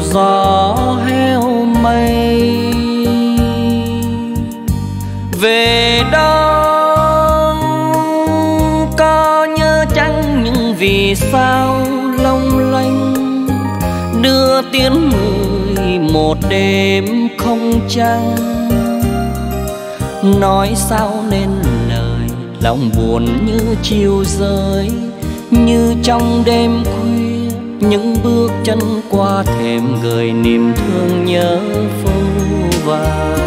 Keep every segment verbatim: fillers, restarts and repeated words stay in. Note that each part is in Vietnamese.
gió heo mây. Về đâu có nhớ chăng những vì sao long lanh đưa tiếng người một đêm không trăng. Nói sao nên lời lòng buồn như chiều rơi, như trong đêm khuya những bước chân qua thềm gửi niềm thương nhớ phô vàng.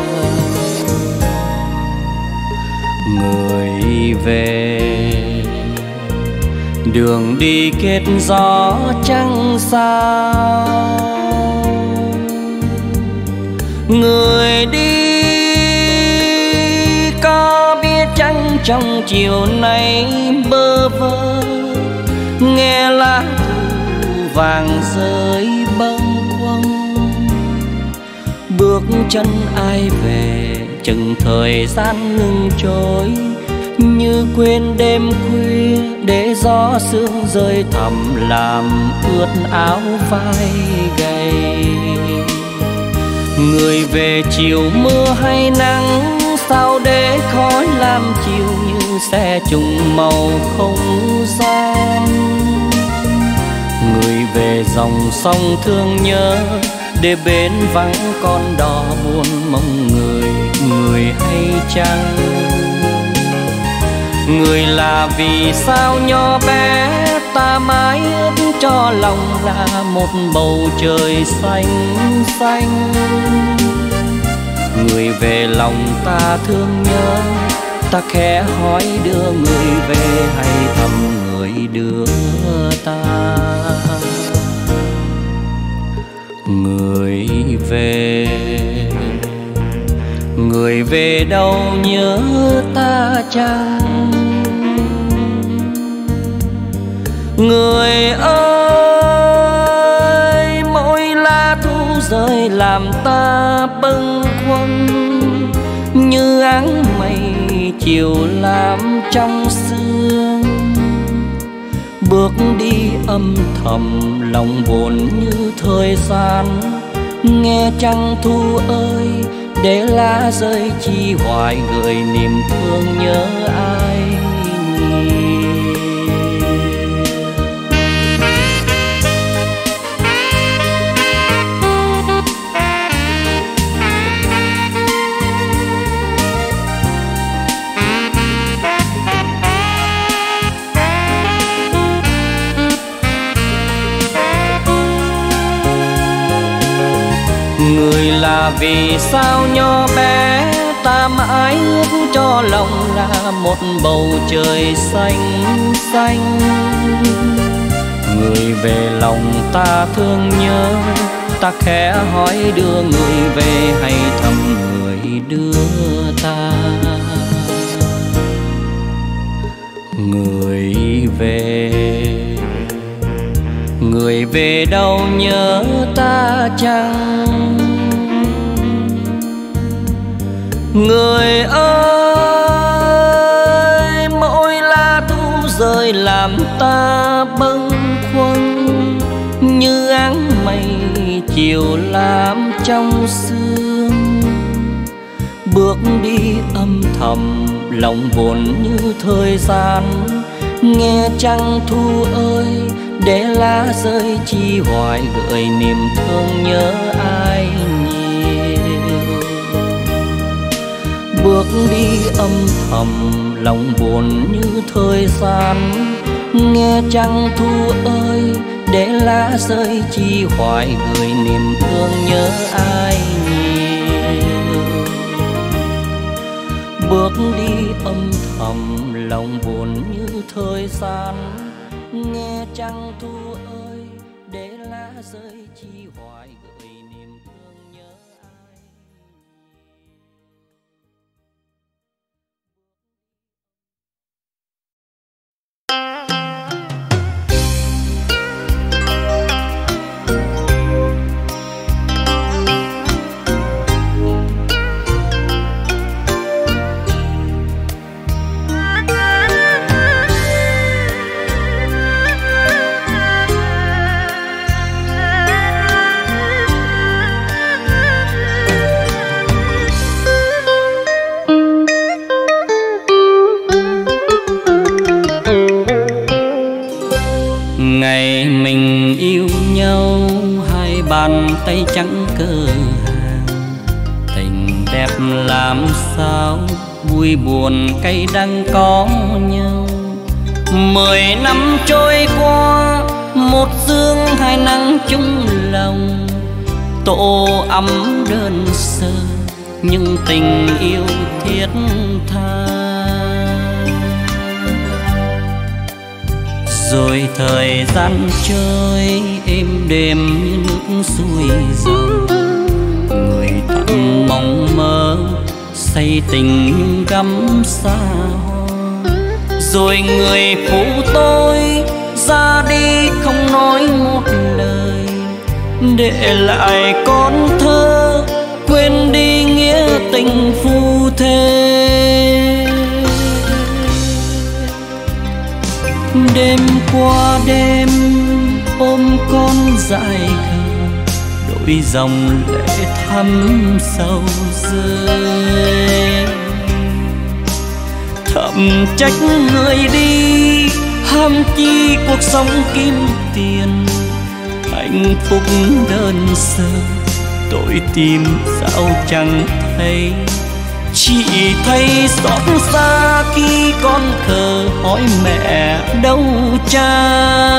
Người về đường đi kết gió trăng sao, người đi có biết chăng trong chiều nay bơ vơ nghe lá thu vàng rơi bâng khuâng. Bước chân ai về chừng thời gian ngừng trôi, như quên đêm khuya để gió sương rơi thầm làm ướt áo vai gầy. Người về chiều mưa hay nắng sao để khói làm chiều như xe trùng màu không gian. Người về dòng sông thương nhớ để bến vắng con đò buồn mong người, người hay chăng. Người là vì sao nhỏ bé ta mãi ước cho lòng là một bầu trời xanh xanh. Người về lòng ta thương nhớ ta khẽ hỏi đưa người về hay thăm người đưa ta. Người về người về đâu nhớ ta chăng. Người ơi mỗi lá thu rơi làm ta bâng khuâng, như áng mây chiều làm trong sương. Bước đi âm thầm lòng buồn như thời gian, nghe trăng thu ơi để lá rơi chi hoài gửi niềm thương nhớ ai nhiều. Người là vì sao nhỏ bé ta mãi ước cho lòng là một bầu trời xanh xanh. Người về lòng ta thương nhớ ta khẽ hỏi đưa người về hay thăm người đưa ta. Người về người về đâu nhớ ta chăng. Người ơi mỗi lá thu rơi làm ta bâng khuâng, như áng mây chiều làm trong sương. Bước đi âm thầm lòng buồn như thời gian, nghe trăng thu ơi để lá rơi chi hoài gửi niềm thương nhớ ai nhiều. Bước đi âm thầm lòng buồn như thời gian, nghe trăng thu ơi để lá rơi chi hoài gửi niềm thương nhớ ai nhiều. Bước đi âm thầm lòng buồn như thời gian, nghe trăng thu ơi để lá rơi chi hoài gửi niềm thương nhớ ai. hay chẳng cơ hàng. Tình đẹp làm sao, vui buồn cay đắng có nhau. Mười năm trôi qua, một dương hai nắng chung lòng. Tổ ấm đơn sơ, nhưng tình yêu thiết tha. Rồi thời gian trôi êm đềm như nước xuôi dòng. Người thầm mong mơ say tình nhưng gắm xa hoa. Rồi người phụ tôi ra đi không nói một lời, để lại con thơ quên đi nghĩa tình phu thê. Đêm qua đêm ôm con dại khờ, đôi dòng lệ thắm sâu rơi. Thầm trách người đi ham chi cuộc sống kim tiền. Hạnh phúc đơn sơ tội tìm sao chẳng thấy. Chỉ thấy xót xa khi con khờ hỏi mẹ đâu cha.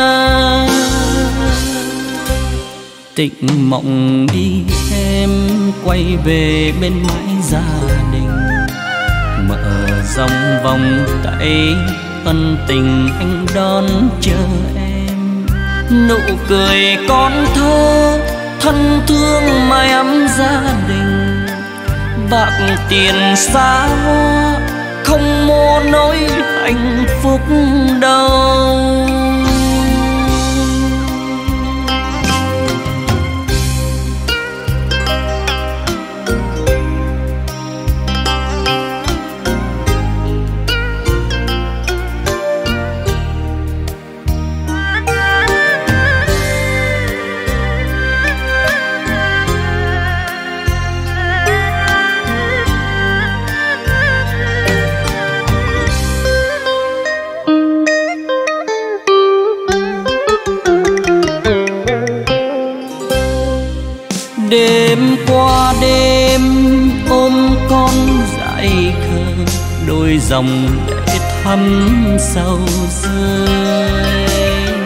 Tịnh mộng đi em quay về bên mái gia đình. Mở dòng vòng tay ân tình anh đón chờ em. Nụ cười con thơ thân thương mái ấm gia đình. Bạc tiền xa hoa không mua nỗi hạnh phúc đâu. Đêm qua đêm ôm con dại khờ, đôi dòng lệ thắm sâu rơi.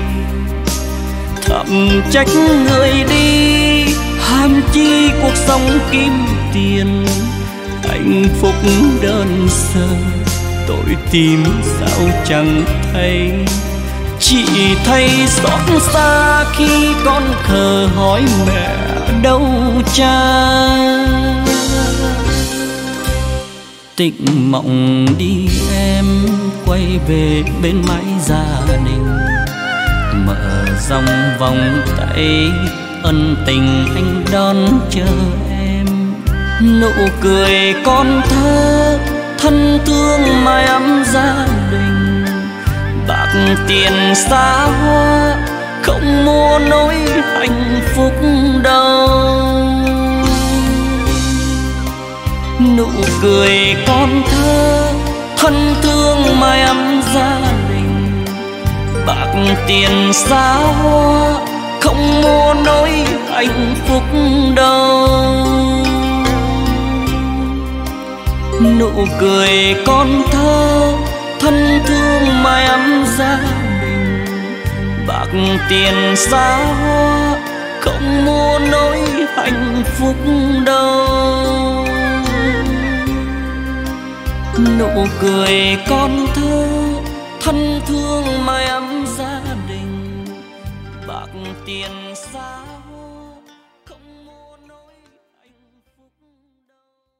Thầm trách người đi ham chi cuộc sống kim tiền. Hạnh phúc đơn sơ tội tìm sao chẳng thấy. Chỉ thấy xót xa khi con khờ hỏi mẹ đâu cha. Tịnh mộng đi em quay về bên mái gia đình. Mở dòng vòng tay ân tình anh đón chờ em. Nụ cười con thơ thân thương mái ấm gia đình. Bạc tiền xa hoa không mua nỗi hạnh phúc đâu. Nụ cười con thơ thân thương mái ấm gia đình. Bạc tiền xa hoa không mua nỗi hạnh phúc đâu. Nụ cười con thơ thân thương mái ấm gia đình. Bạc tiền xa hoa không mua nỗi hạnh phúc đâu. Nụ cười con thơ thân thương mái ấm gia đình. Bạc tiền xa hoa không mua nỗi hạnh phúc đâu.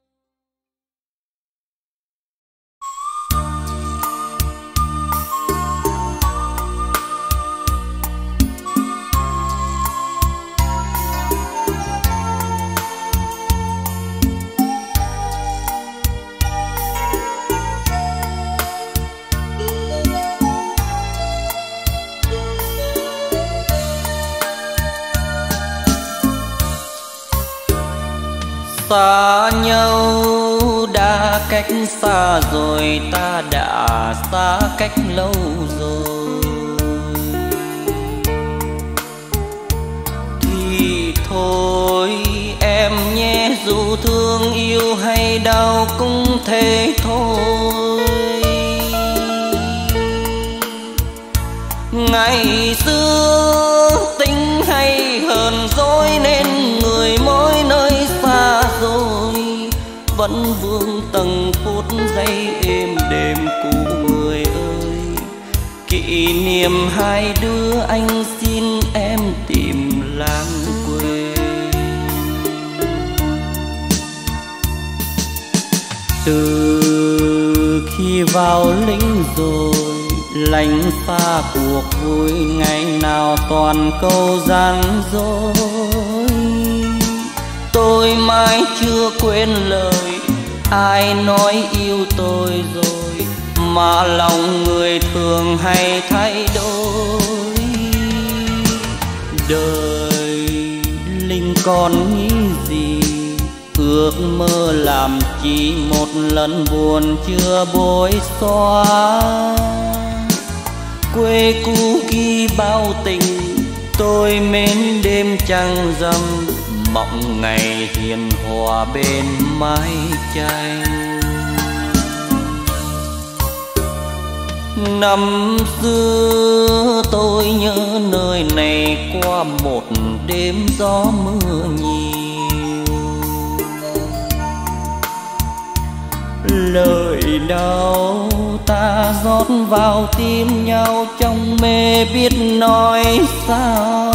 Xa nhau đã cách xa rồi, ta đã xa cách lâu rồi. Thì thôi yêu thương yêu hay đau cũng thế thôi. Ngày xưa tính hay hờn dỗi nên người mỗi nơi xa rồi, vẫn vương từng phút giây êm đềm cũ người ơi. Kỷ niệm hai đứa anh xin em tìm lãng quên. Từ khi vào lính rồi lánh xa cuộc vui, ngày nào toàn câu gian dối. Tôi mãi chưa quên lời ai nói yêu tôi rồi, mà lòng người thường hay thay đổi. Đời linh còn nghĩ gì, ước mơ làm chi một lần buồn chưa bối xóa. Quê cũ ghi bao tình, tôi mến đêm trăng rằm, mộng ngày hiền hòa bên mái tranh. Năm xưa tôi nhớ nơi này qua một đêm gió mưa nhiều. Lời đau ta rót vào tim nhau trong mê biết nói sao.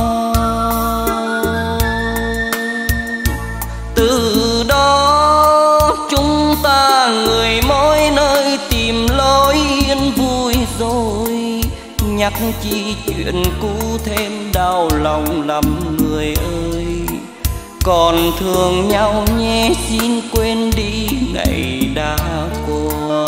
Từ đó chúng ta người mỗi nơi tìm lối yên vui rồi, nhắc chi chuyện cũ thêm đau lòng lắm người ơi. Còn thương nhau nhé xin quên đi ngày đã qua.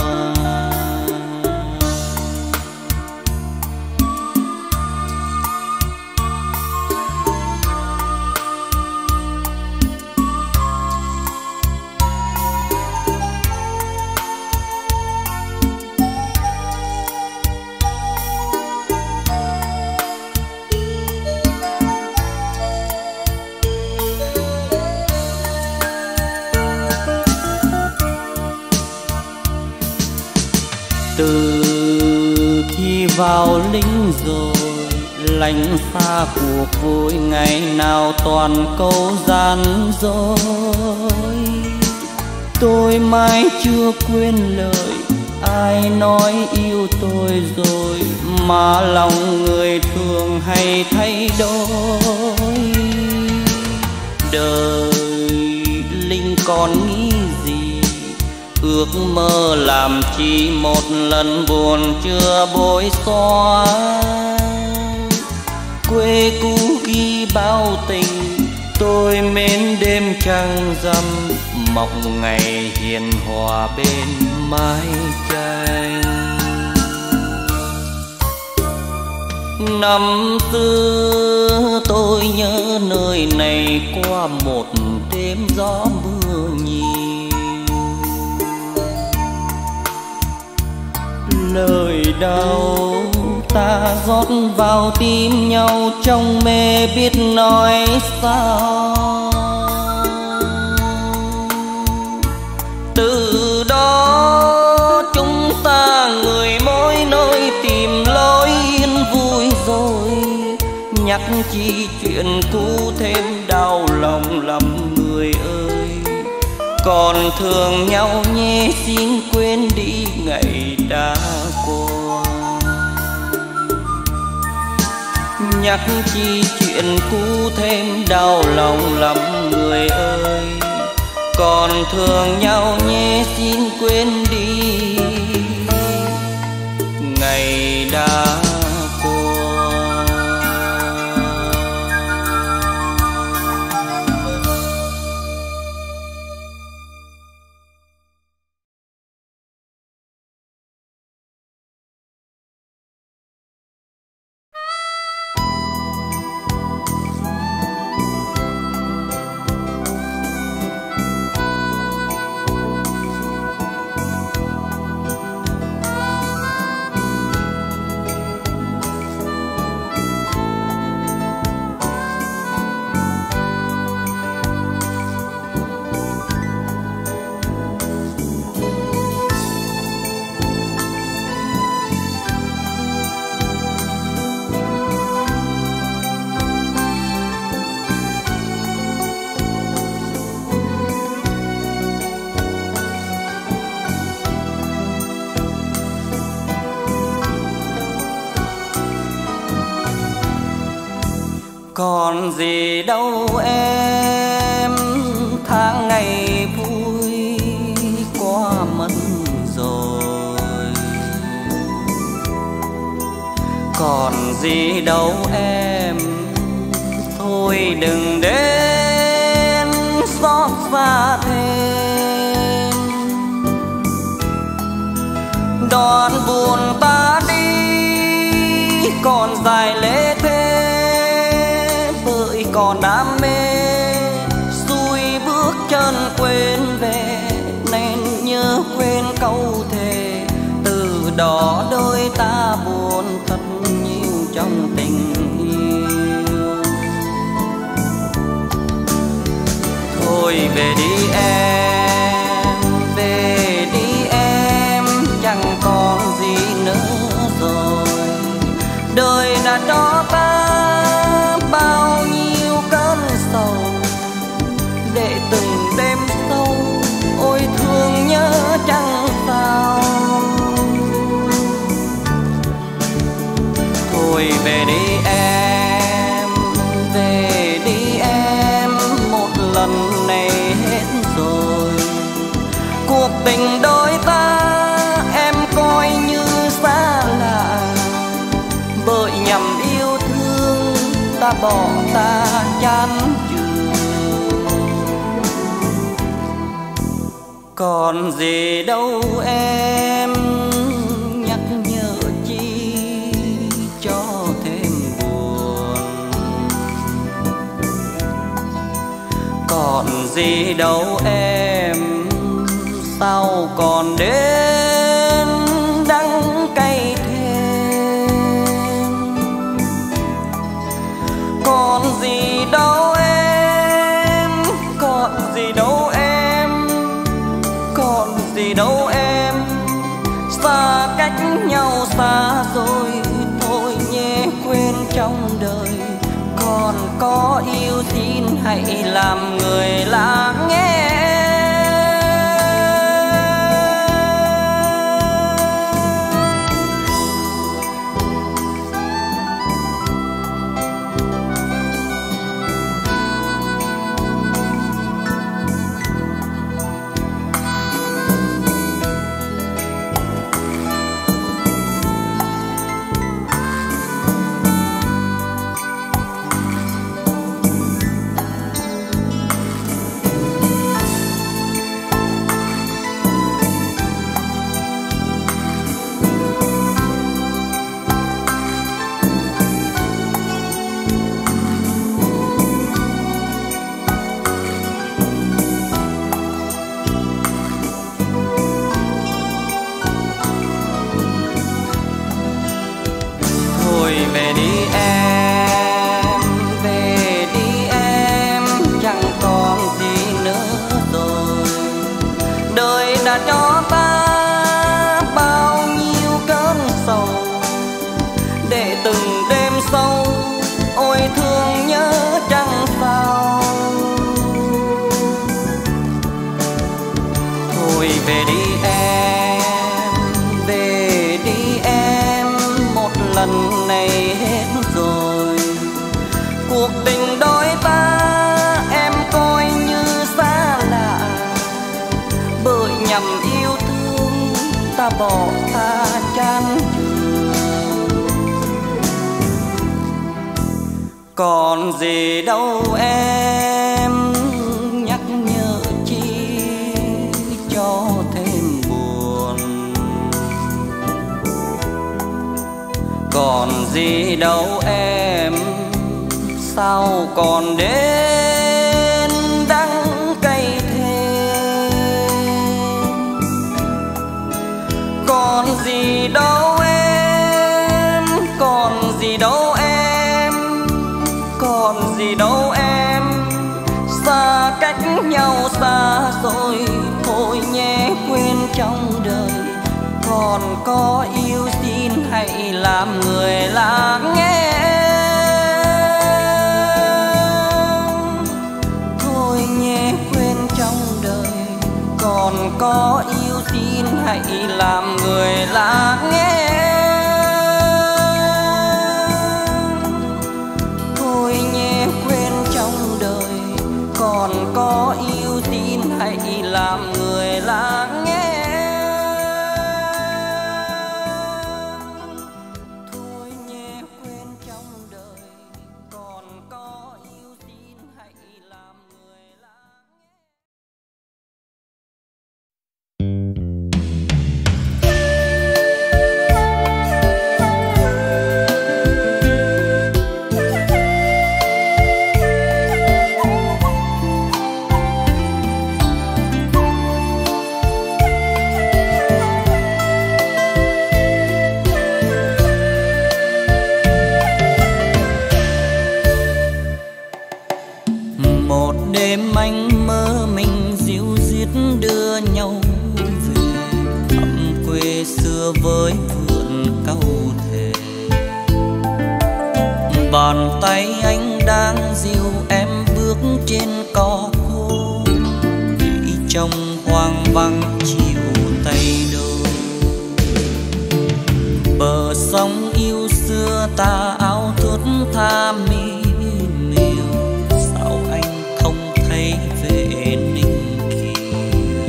Từ khi vào lính rồi lánh xa cuộc vui, ngày nào toàn câu gian dối. Tôi mãi chưa quên lời ai nói yêu tôi rồi, mà lòng người thường hay thay đổi. Đời linh còn nghĩ gì, ước mơ làm chi một lần buồn chưa bối xóa. Quê cũ ghi bao tình, tôi mến đêm trăng rằm, mộng ngày hiền hòa bên mái tranh. Năm xưa tôi nhớ nơi này qua một đêm gió mưa nhiều. Lời đau ta rót vào tim nhau trong mê biết nói sao. Từ đó chúng ta người mỗi nơi tìm lối yên vui rồi, nhắc chi chuyện cũ thêm đau lòng lắm người ơi. Còn thương nhau nhé xin quên đi ngày đã qua. Nhắc chi chuyện cũ thêm đau lòng lắm người ơi. Còn thương nhau nhé xin quên đi ngày đã Còn gì đâu em, tháng ngày vui qua mất rồi. Còn gì đâu em, thôi đừng đến xót xa thêm. Đoạn buồn ta đi còn dài lễ thế, bởi còn đam mê xuôi bước chân quên về, nên nhớ quên câu thề. Từ đó đôi ta buồn thật nhiều trong tình yêu. Thôi về đi em, về đi em, chẳng còn gì nữa rồi. Đời đã cho ta bao nhiêu cơn sầu, để từng đêm sâu ôi thương nhớ chẳng sao. Thôi về đi em, về đi em, một lần này hết rồi. Cuộc tình đôi ta em coi như xa lạ, bởi nhầm yêu thương ta bỏ ta chán chường. Còn gì đâu em, nhắc nhở chi cho thêm buồn. Còn gì đâu em, sao còn đến đắng cay thêm. Còn gì đâu em, còn gì đâu em, còn gì đâu em, xa cách nhau xa rồi. Thôi nhé quên trong đời, còn có yêu xin hãy làm người lắng nghe. Về đi em, về đi em, chẳng còn gì nữa rồi. Đời đã cho ta bao nhiêu cơn sầu, để từng đêm sâu ôi thương nhớ chẳng sao. Thôi về đi em, về đi em, một lần này hết rồi. Cuộc tình đôi ta em coi như xa lạ, bởi nhầm yêu thương ta bỏ ta chán chường. Còn gì đâu em, nhắc nhở chi cho thêm buồn. Còn gì đâu em, sao còn đến đắng cay thêm. Còn gì đâu em, còn gì đâu em, còn gì đâu em, xa cách nhau xa rồi. Thôi nhé quên trong đời, còn có yêu xin hãy làm người lắng nghe. Thôi nhé quên trong đời, còn có yêu xin hãy làm người lắng nghe. Thôi nhé tay anh đang dìu em bước trên cỏ khô, đi trong hoang vắng chiều tây đâu. Bờ sông yêu xưa ta áo thướt tha mi miều, sao anh không thấy về Ninh Kiều?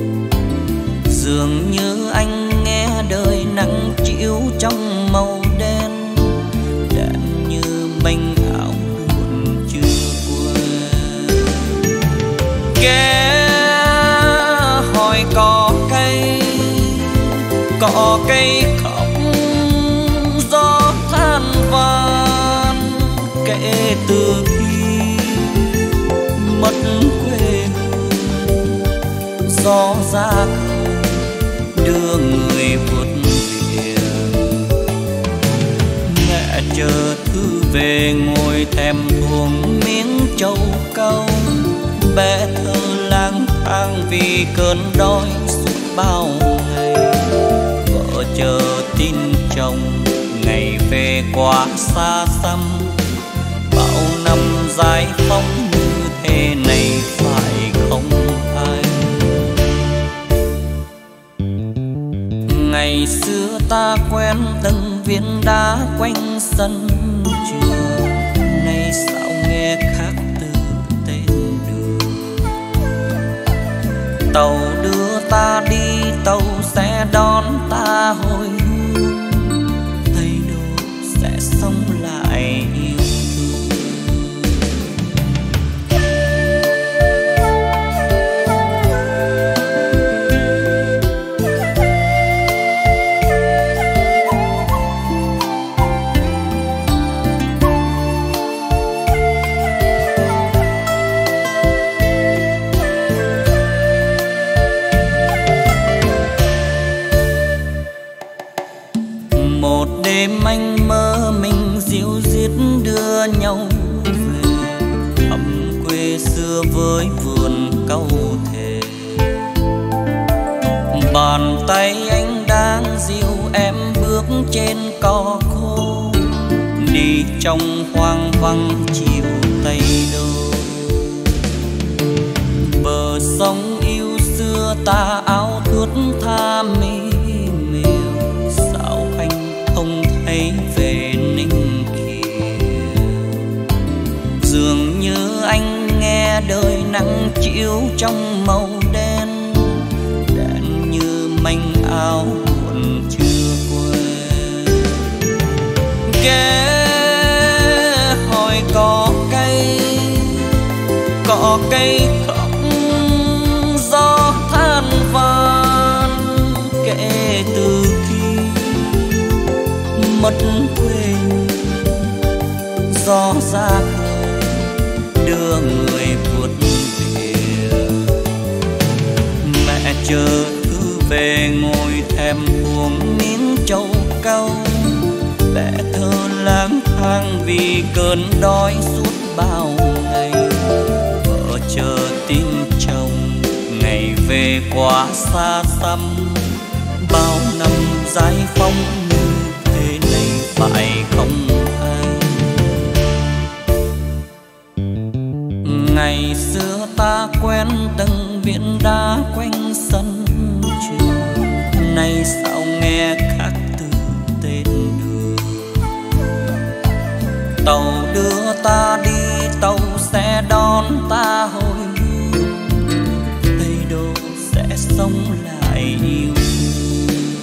Dường như anh nghe đời nắng chiếu trong màu đen, đèn như mênh áo buồn chưa quên. Ghé hỏi cỏ cây, cỏ cây khóc gió than van, kể từ khi mất quê hương, gió ra khơi đưa người vượt biển. Mẹ chờ thư về ngồi thèm thuồng miếng trầu cau, bé thơ lang thang vì cơn đói suốt bao ngày. Vợ chờ tin chồng ngày về quá xa xăm, bao năm giải phóng như thế này phải không ai? Ngày xưa ta quen từng viên đá quanh sân trường, nay sao nghe khác từ tên đường. Tàu đưa ta đi, tàu sẽ đón ta hồi hương, Tây Đô sẽ sống lại yêu thương. Một đêm anh mơ mình dịu dít đưa nhau về, thăm quê xưa với vườn cau thề. Bàn tay anh đang dìu em bước trên cỏ khô, đi trong hoang vắng chiều Tây Đô. Bờ sông yêu xưa ta áo thướt tha mi miều, sao anh không thấy về Ninh Kiều? Dường như anh nghe đời nắng chiếu trong màu đen, đèn như manh áo buồn chưa quên. Ghé hỏi cỏ cây, cỏ cây khóc gió than van, kể từ khi mất quê gió ra khơi đưa người vượt biển. Mẹ chờ thư về ngồi thèm thuồng miếng trầu cau, bé thơ lang thang vì cơn đói suốt bao ngày. Vợ chờ tin chồng ngày về quá xa xăm, bao năm giải phóng như thế này phải không ai? Ngày xưa ta quen từng viên đá quanh sân trường, nay sao nghe khác từ tên đường. Tàu đưa ta đi, tàu sẽ đón ta hồi hương, Tây Đô sẽ sống lại yêu thương.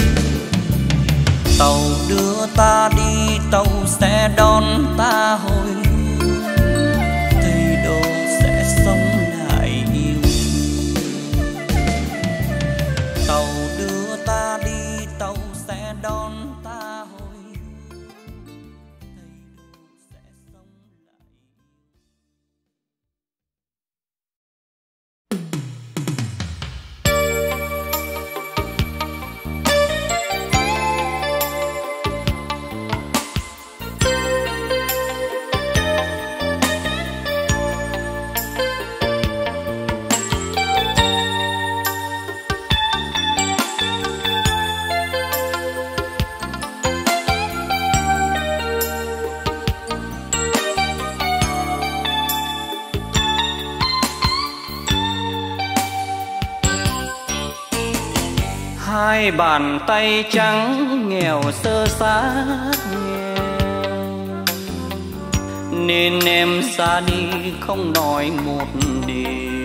Tàu đưa ta đi, tàu sẽ đón ta hồi hương, Tây Đô sẽ sống lại yêu thương. Tàu đưa ta đi, tàu sẽ đón ta hồi hương, Tây Đô sẽ sống lại. Hai bàn tay trắng nghèo sơ sát nghèo, nên em xa đi không nói một điều.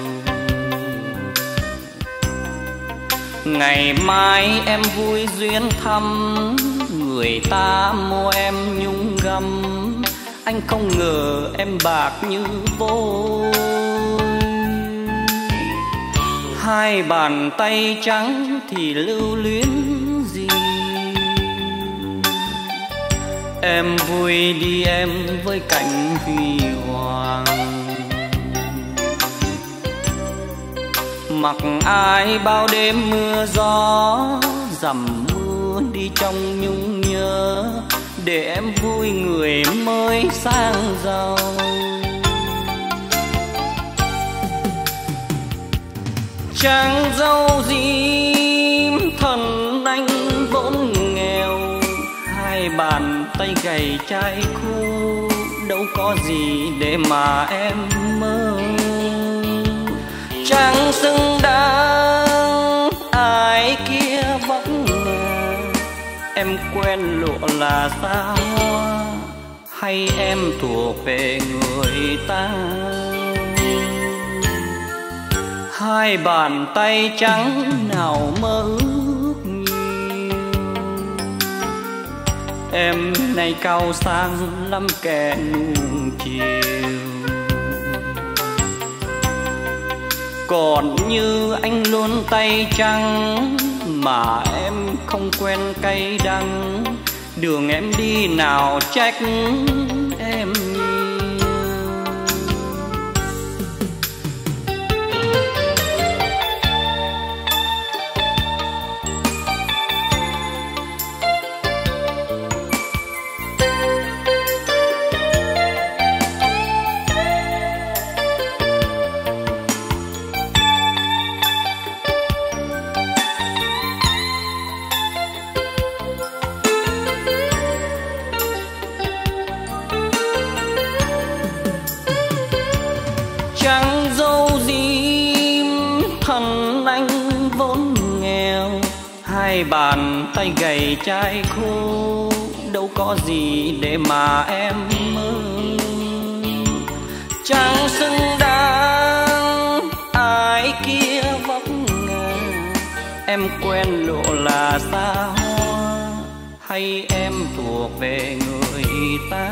Ngày mai em vui duyên thăm, người ta mua em nhung gấm, anh không ngờ em bạc như vôi. Hai bàn tay trắng thì lưu luyến gì, em vui đi em với cảnh huy hoàng. Mặc ai bao đêm mưa gió, dầm mưa đi trong nhung nhớ, để em vui người mới sang giàu. Chẳng dâu gì thần anh vốn nghèo, hai bàn tay gầy chai khô, đâu có gì để mà em mơ. Chẳng xứng đáng ai kia vóc ngà, em quen lụa là xa hoa, hay em thuộc về người ta. Hai bàn tay trắng nào mơ ước nhiều, em nay cao sang lắm kẻ nuông chiều. Còn như anh luôn tay trắng, mà em không quen cay đắng, đường em đi nào trách em. Hai bàn tay gầy chai khô, đâu có gì để mà em mơ. Chẳng xứng đáng ai kia vóc ngà, em quen lộ là xa hoa, hay em thuộc về người ta.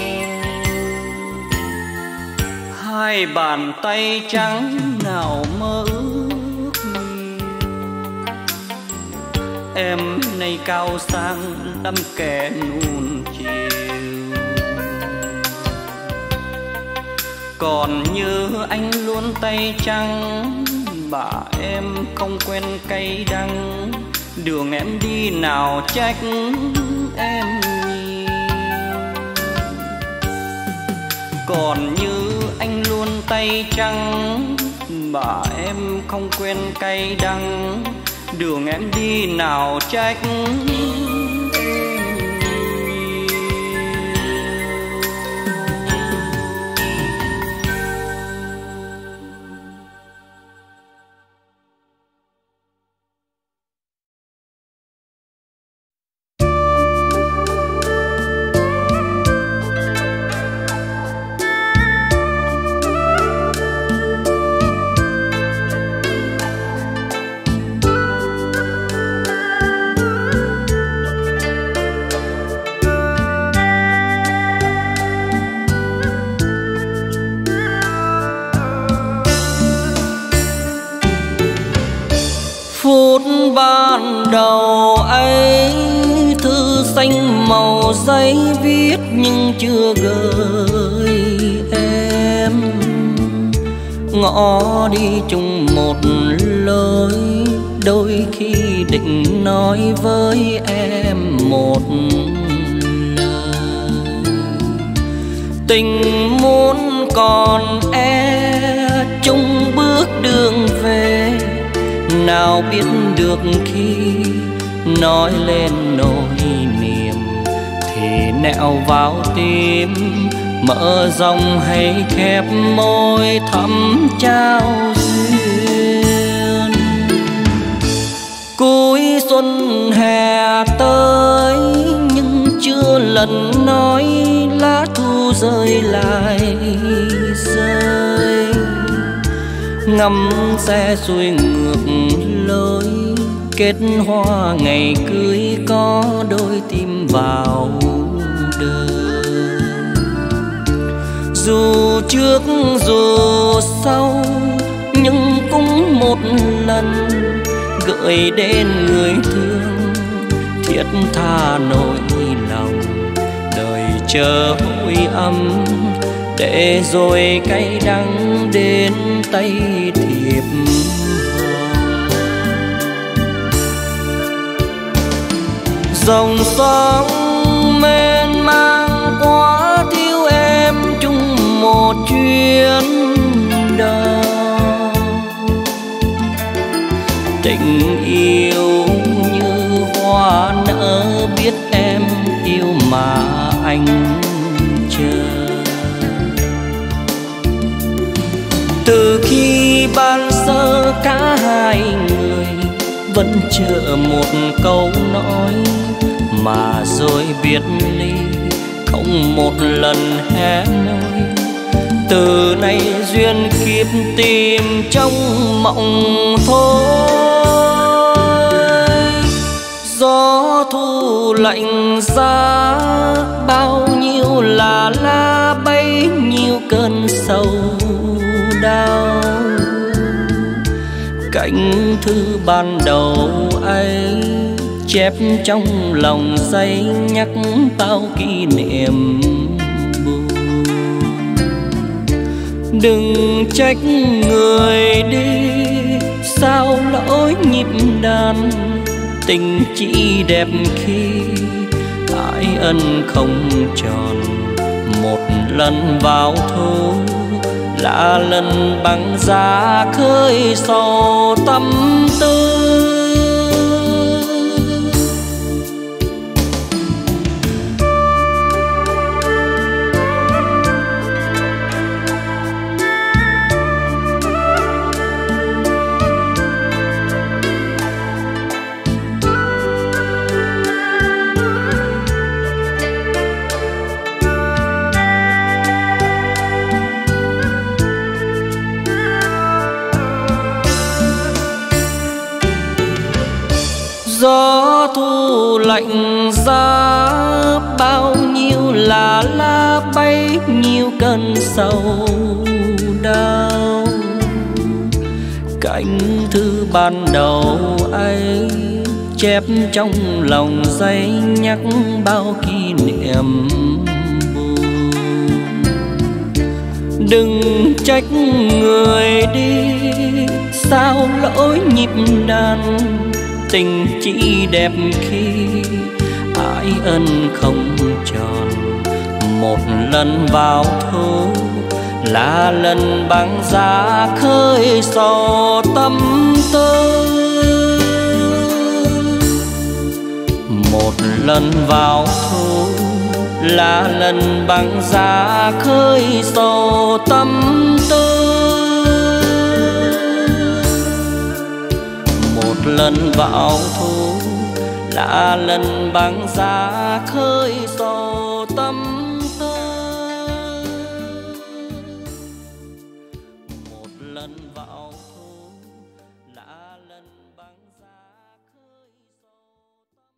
Hai bàn tay trắng nào mơ ước nhiều, em nay cao sang lắm kẻ nuông chiều. Còn như anh luôn tay trắng, mà em không quen cay đắng, đường em đi nào trách em nhiều. Còn như anh luôn tay trắng, mà em không quen cay đắng, đường em đi nào trách em. Phút ban đầu ấy, thư xanh màu giấy viết nhưng chưa gửi em. Ngõ đi chung một lối, đôi khi định nói với em một lời. Tình muốn còn e chung bước đường về, nào biết được khi nói lên nỗi niềm thì nẹo vào tim, mở rộng hay khép môi thắm trao duyên. Cúi xuân hè tới nhưng chưa lần nói lá thu rơi lại rơi. Ngắm xe xuôi ngược lối kết hoa ngày cưới có đôi tim vào đời. Dù trước dù sau nhưng cũng một lần gợi đến người thương thiết tha nỗi lòng. Đời chờ hồi âm để rồi cay đắng đến tay thiệp hồng. Dòng sông mênh mang quá thiếu em chung một chuyến đò. Tình yêu như hoa nở biết em yêu mà anh chờ. Từ khi ban sơ cả hai người vẫn chờ một câu nói, mà rồi biệt ly không một lần hé môi. Từ nay duyên kiếp tìm trong mộng thôi. Gió thu lạnh giá bao nhiêu là lá bấy nhiêu cơn sầu đau. Cánh thư ban đầu ấy chép trong lòng giấy nhắc bao kỷ niệm buồn. Đừng trách người đi sao lỗi nhịp đàn, tình chỉ đẹp khi ái ân không tròn. Một lần vào thu là lần băng giá khơi sầu tâm tư. Gió thu lạnh giá bao nhiêu là lá bấy nhiêu cơn sầu đau. Cánh thư ban đầu ấy chép trong lòng giấy nhắc bao kỷ niệm buồn. Đừng trách người đi sao lỗi nhịp đàn, tình chỉ đẹp khi ái ân không tròn. Một lần vào thu là lần băng giá khơi sầu tâm tư. Một lần vào thu là lần băng giá khơi sầu tâm tư. Một lần vào thu là lần băng giá khơi sầu tâm tư. Một lần vào thu là lần băng giá khơi sầu tâm.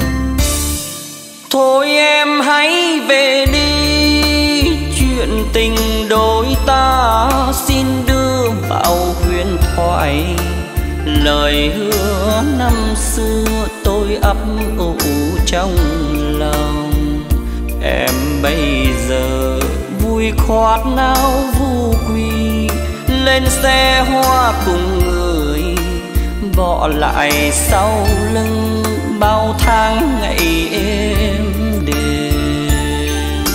Thôi em hãy về đi, chuyện tình lời hứa năm xưa tôi ấp ủ trong lòng. Em bây giờ vui khoát áo vu quy, lên xe hoa cùng người, bỏ lại sau lưng bao tháng ngày êm đềm.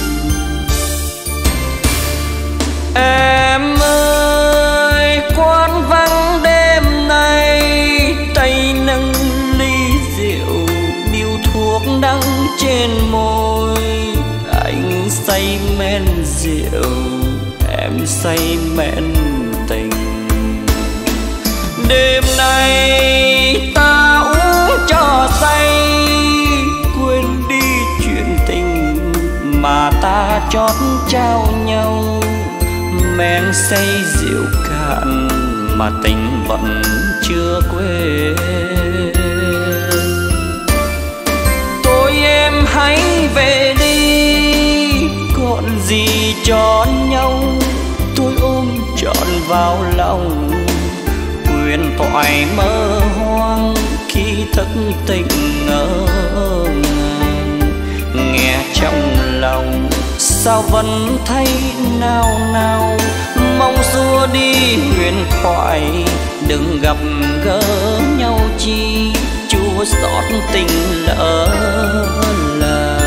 Em ơi quán vắng đêm nay, tay nâng ly rượu, điếu thuốc đắng trên môi. Anh say men rượu, em say men tình. Đêm nay ta uống cho say, quên đi chuyện tình mà ta chót trao nhau. Men say rượu cạn mà tình vẫn chưa quên. Tôi em hãy về đi, còn gì cho nhau. Tôi ôm trọn vào lòng, huyền thoại mơ hoang khi thức tỉnh ngỡ ngàng. Nghe trong lòng sao vẫn thấy nao nao, mong xua đi huyền thoại đừng gặp gỡ nhau chi, chua xót tình lỡ làng.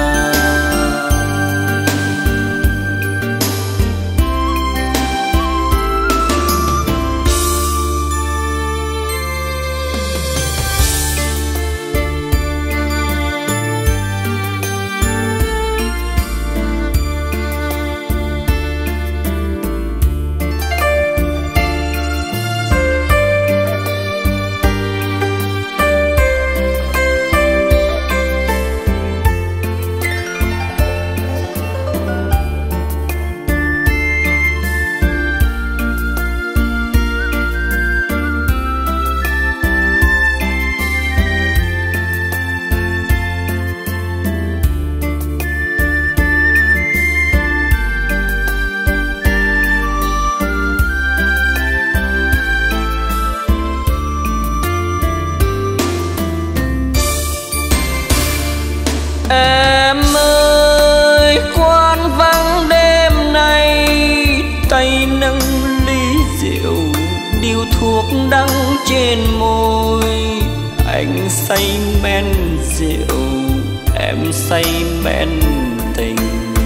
Em ơi quán vắng đêm nay, tay nâng ly rượu, điếu thuốc đắng trên môi. Anh say men rượu, em say men tình.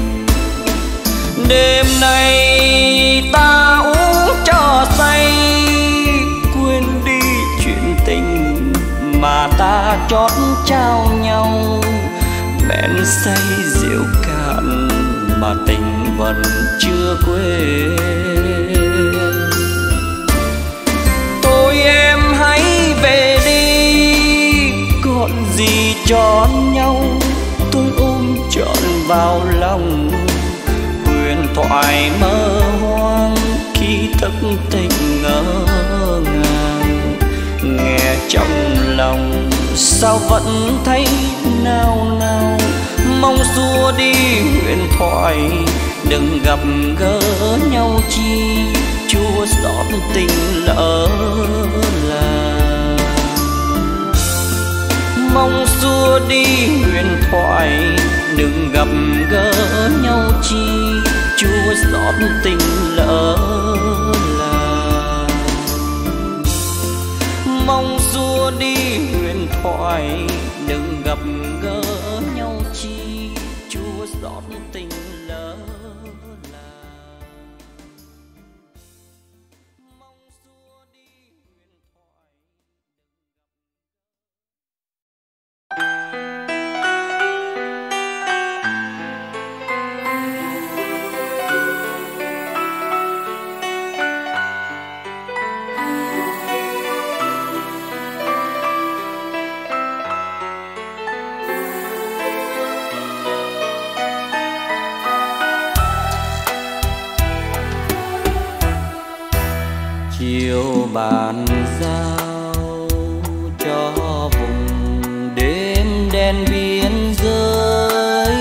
Đêm nay ta uống cho say, quên đi chuyện tình mà ta chót trao nhau. Men say rượu cạn mà tình vẫn chưa quên. Tôi em hãy về đi, còn gì cho nhau. Tôi ôm trọn vào lòng, huyền thoại mơ hoang khi thức tỉnh ngỡ ngàng. Nghe trong lòng sao vẫn thấy nao nao, mong xua đi huyền thoại đừng gặp gỡ nhau chi, chua xót tình lỡ làng. Mong xua đi huyền thoại đừng gặp gỡ nhau chi, chua xót tình lỡ làng. Mong xua đi huyền thoại đừng gặp gỡ nhau chi, chua xót tình lỡ làng. Mong xua đi huyền thoại. Chiều bàn giao cho vùng đêm đen biên giới,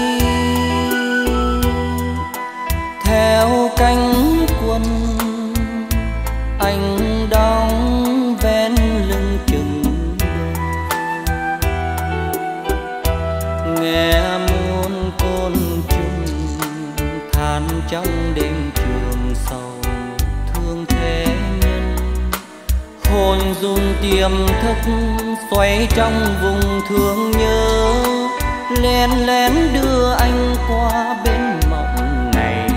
theo cánh quân anh đóng ven lưng. ngàn trong đêm trường sầu thương thế nhân. Hồn run tiềm thức xoay trong vùng thương nhớ, lén lén đưa anh qua bên mộng ngày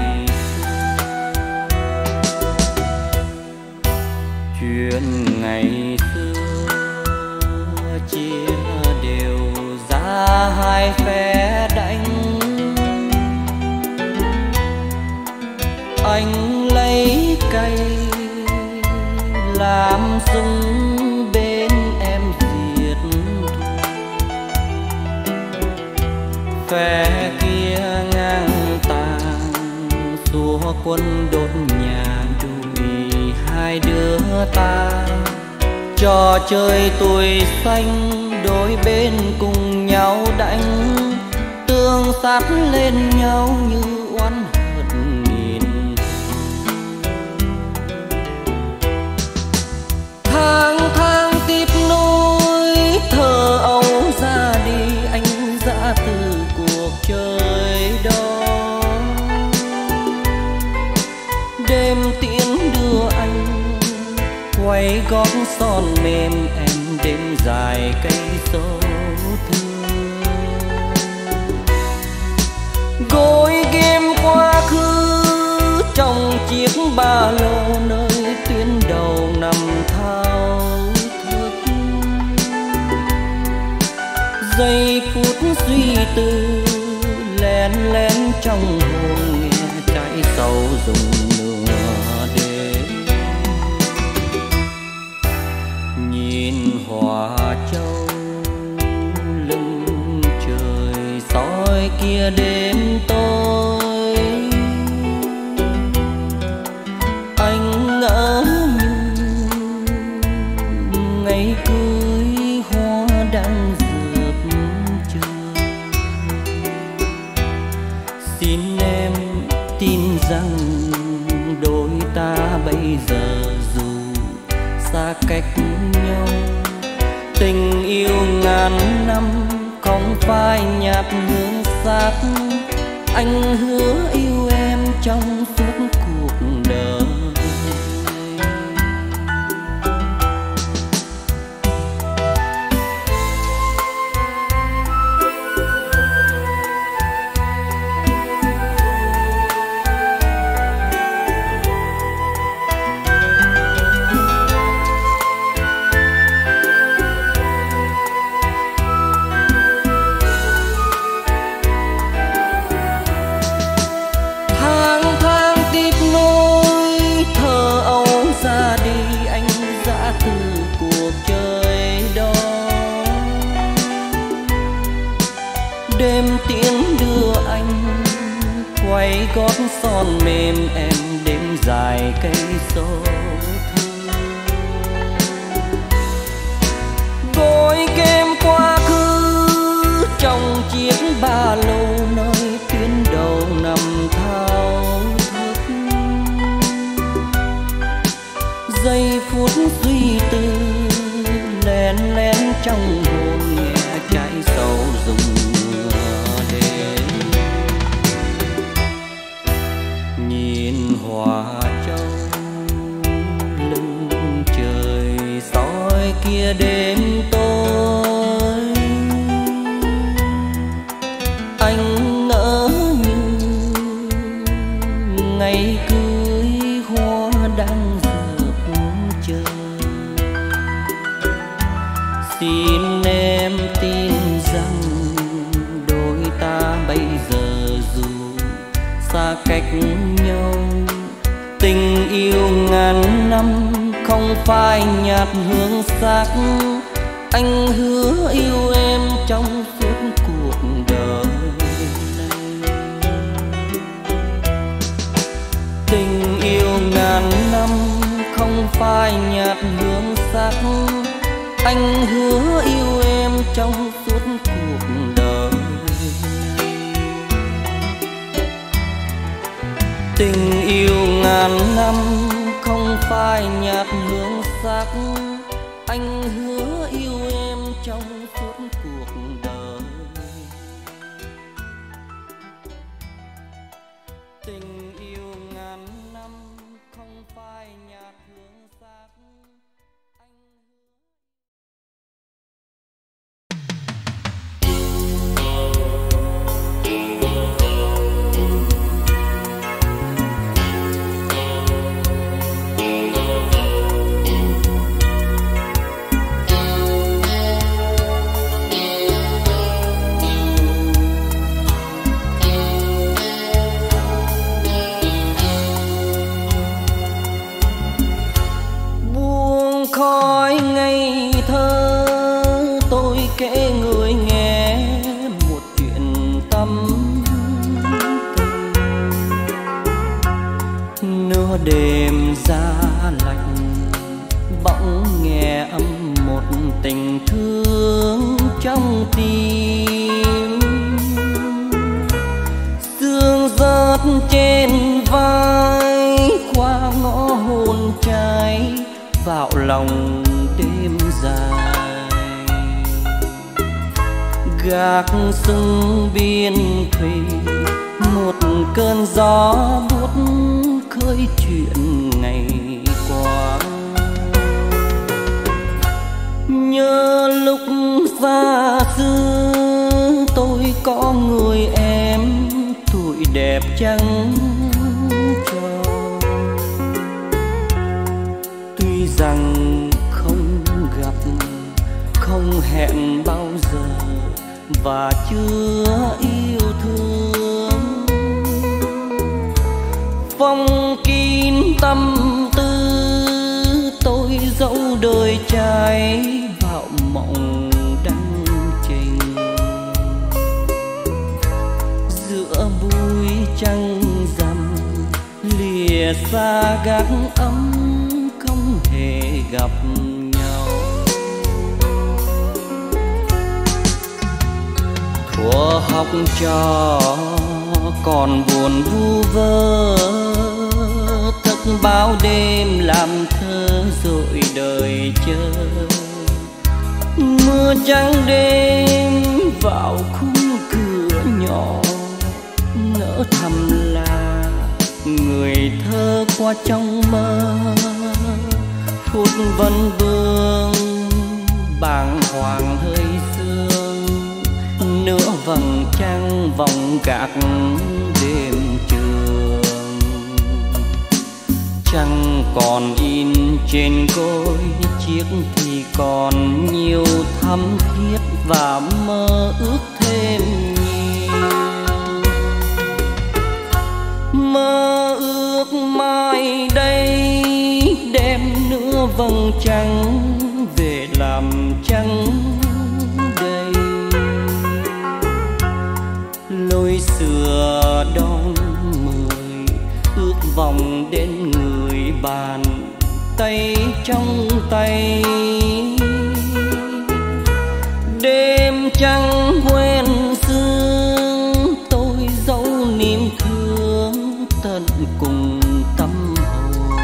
chuyện ngày xưa. Chia đều ra hai phe đánh, anh lấy cây làm súng bên em diệt thù. Phe kia ngang tàn xua quân đốt nhà đùi hai đứa ta. Trò chơi tuổi xanh đôi bên cùng nhau đánh, tương sát lên nhau như oán hận nghìn. Tháng tháng tiếp nối thơ ấu ra đi, anh ra từ cuộc chơi đó. Đêm tiễn đưa anh quay gót son mềm, em đêm dài cây số thương. Gối ghim quá khứ trong chiếc ba lô nơi tuyến đầu nằm thao thức. Giây phút suy tư lén lén trong hồn nghe trái sầu rụng nửa đêm. Nhìn hoa châu lưng trời soi kia đêm tối, anh ngỡ như ngày cưới hoa đang rượp trời. Xin em tin rằng đôi ta bây giờ dù xa cách nhau, tình yêu ngàn năm không phai nhạt hương sắc. Anh hứa yêu em trong suốt cuộc đời. Đêm tiễn đưa anh quay gót son mềm, em đêm dài cây số thương. Gối ghim quá khứ trong chiếc ba lô nơi tuyến đầu nằm thao thức. Giây phút suy tư lén lén trong hồn nghe trái sầu rụng. Nhìn hoa châu lưng trời soi kia đêm tối, anh ngỡ như ngày cưới hoa đang rượp trời. Xin em tin rằng đôi ta bây giờ dù xa cách nhau, tình yêu ngàn năm không phai nhạt hương sắc. Anh hứa yêu em trong suốt cuộc đời này. Tình yêu ngàn năm không phai nhạt hương sắc. Anh hứa yêu em trong suốt cuộc đời. Tình yêu ngàn năm không phai nhạt hương sắc. Anh hứa yêu em trong suốt cuộc đời. Tình yêu ngàn năm không phai nhạt hương sắc. Khói ngây thơ tôi kể người nghe một chuyện tâm tình. Nửa đêm giá lạnh bỗng nghe âm một tình thương trong tim. Sương rớt trên vai qua ngõ hôn trái vào lòng đêm dài. Gác sừng biên thủy một cơn gió buốt khơi chuyện ngày qua. Nhớ lúc xa xưa tôi có người em tuổi đẹp trắng tròn. Tuy rằng không gặp không hẹn bao giờ và chưa yêu thương, phong kín tâm tư tôi dẫu đời trai vào mộng đăng trình. Giữa buổi trăng rằm lìa xa gác ấm không hề gặp nhau. Thuở học trò còn buồn vu vơ, thức bao đêm làm thơ rồi đời chờ. Mưa trắng đêm vào khung cửa nhỏ, ngỡ thầm là người thơ qua trong mơ. Phút vân vương bàng hoàng hơi sương, nửa vầng trăng vòng gạc đêm trường. Trăng còn in trên gối chiếc thì còn nhiều thắm thiết và mơ ước thêm nhiều. Mơ ước mai đây đem nửa vầng trăng về làm trăng đây. Lối xưa đón mười ước vòng đến người bàn tay trong tay. Đêm trăng quên sương tôi dẫu niềm thương tận cùng tâm hồn.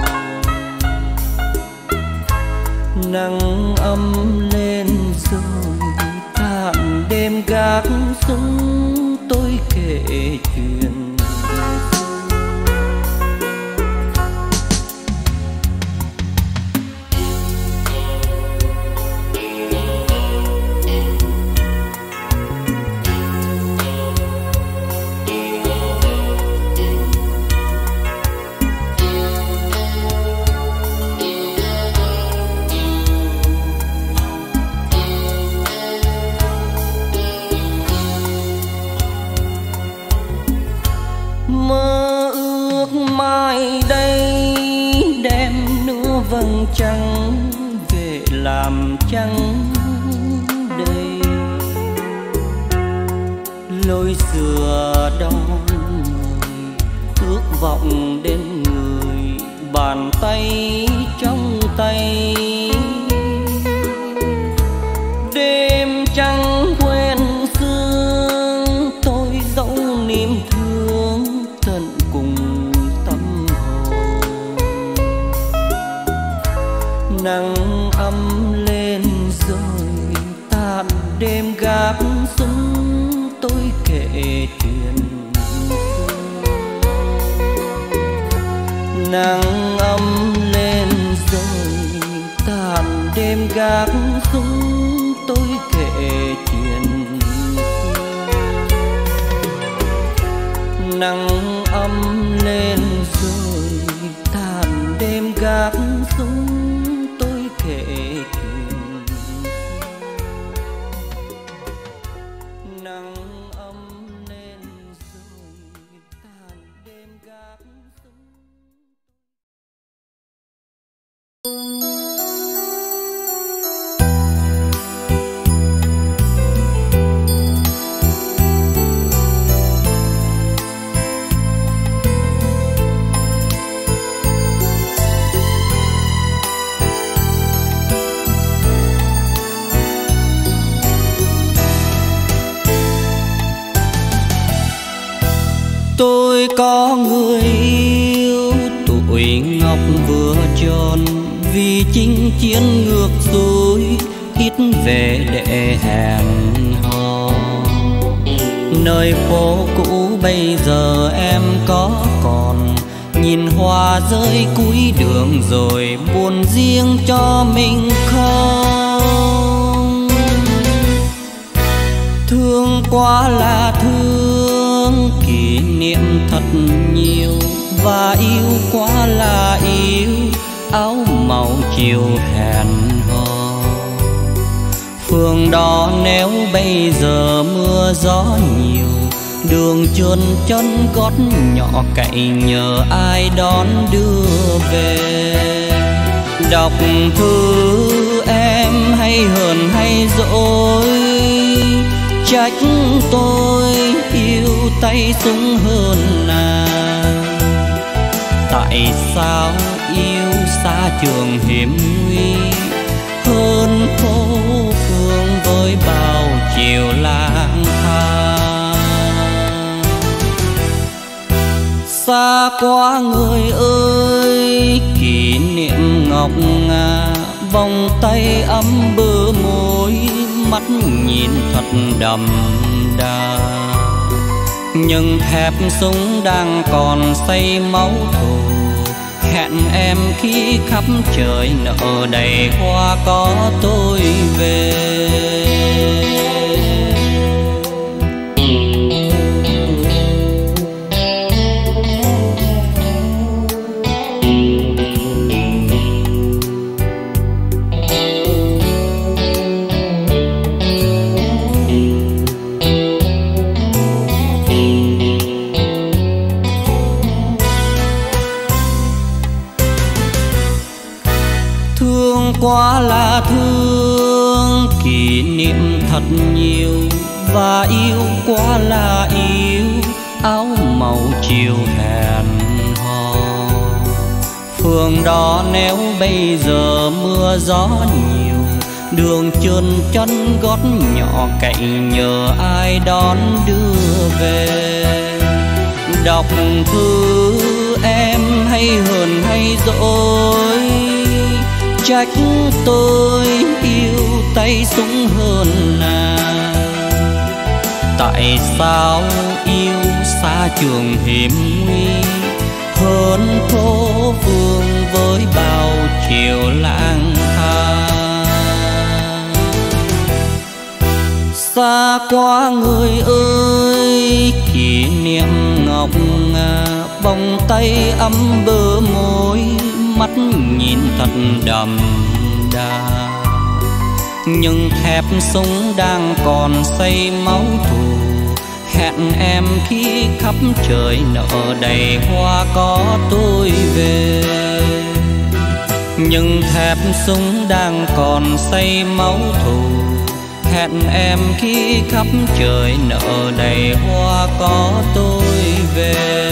Nắng ấm lên rồi tàn đêm gác súng tôi kể chuyện. Mơ ước mai đây đem nửa vầng trăng về làm trăng đây. Lối xưa đón người ước vọng đến người bàn tay trong tay. Đêm trăng quên sương tôi dẫu niềm thương tận cùng tâm hồn. Nắng ấm lên rồi tàn đêm gác súng tôi kể chuyện xưa. Nắng ấm lên rồi tàn đêm gác súng tôi kể chuyện. Nắng ấm lên rồi tàn đêm gác súng tôi kể chuyện. Nắng ấm lên rồi tàn đêm gác súng. Tôi có người yêu tuổi ngọc vừa tròn, vì chinh chiến ngược xuôi ít về để hẹn hò. Nơi phố cũ bây giờ em có còn, nhìn hoa rơi cuối đường rồi buồn riêng cho mình không. Thương quá là thương, kỷ niệm thật nhiều, và yêu quá là yêu, áo màu chiều hẹn hò. Phường đó nếu bây giờ mưa gió nhiều, đường trơn chân gót nhỏ cậy nhờ ai đón đưa về. Đọc thư em hay hờn hay dỗi, trách tôi yêu tay súng hơn nàng. Tại sao yêu xa trường hiểm nguy, hơn phố phường với bao chiều lang thang. Xa quá người ơi, kỷ niệm ngọc ngà, vòng tay ấm bờ môi, mắt nhìn thật đậm đà. Nhưng thép súng đang còn say máu thù, hẹn em khi khắp trời nở đầy hoa có tôi về. Quá là thương, kỷ niệm thật nhiều, và yêu quá là yêu, áo màu chiều hẹn hò. Phường đó nếu bây giờ mưa gió nhiều, đường trơn chân gót nhỏ cậy nhờ ai đón đưa về. Đọc thư em hay hờn hay dỗi, trách tôi yêu tay súng hơn nàng. Tại sao yêu xa trường hiểm nguy, hơn phố phường với bao chiều lang thang. Xa quá người ơi, kỷ niệm ngọc ngà, vòng tay ấm bờ môi, mắt nhìn thật đậm đà. Nhưng thép súng đang còn say máu thù, hẹn em khi khắp trời nở đầy hoa có tôi về. Nhưng thép súng đang còn say máu thù, hẹn em khi khắp trời nở đầy hoa có tôi về.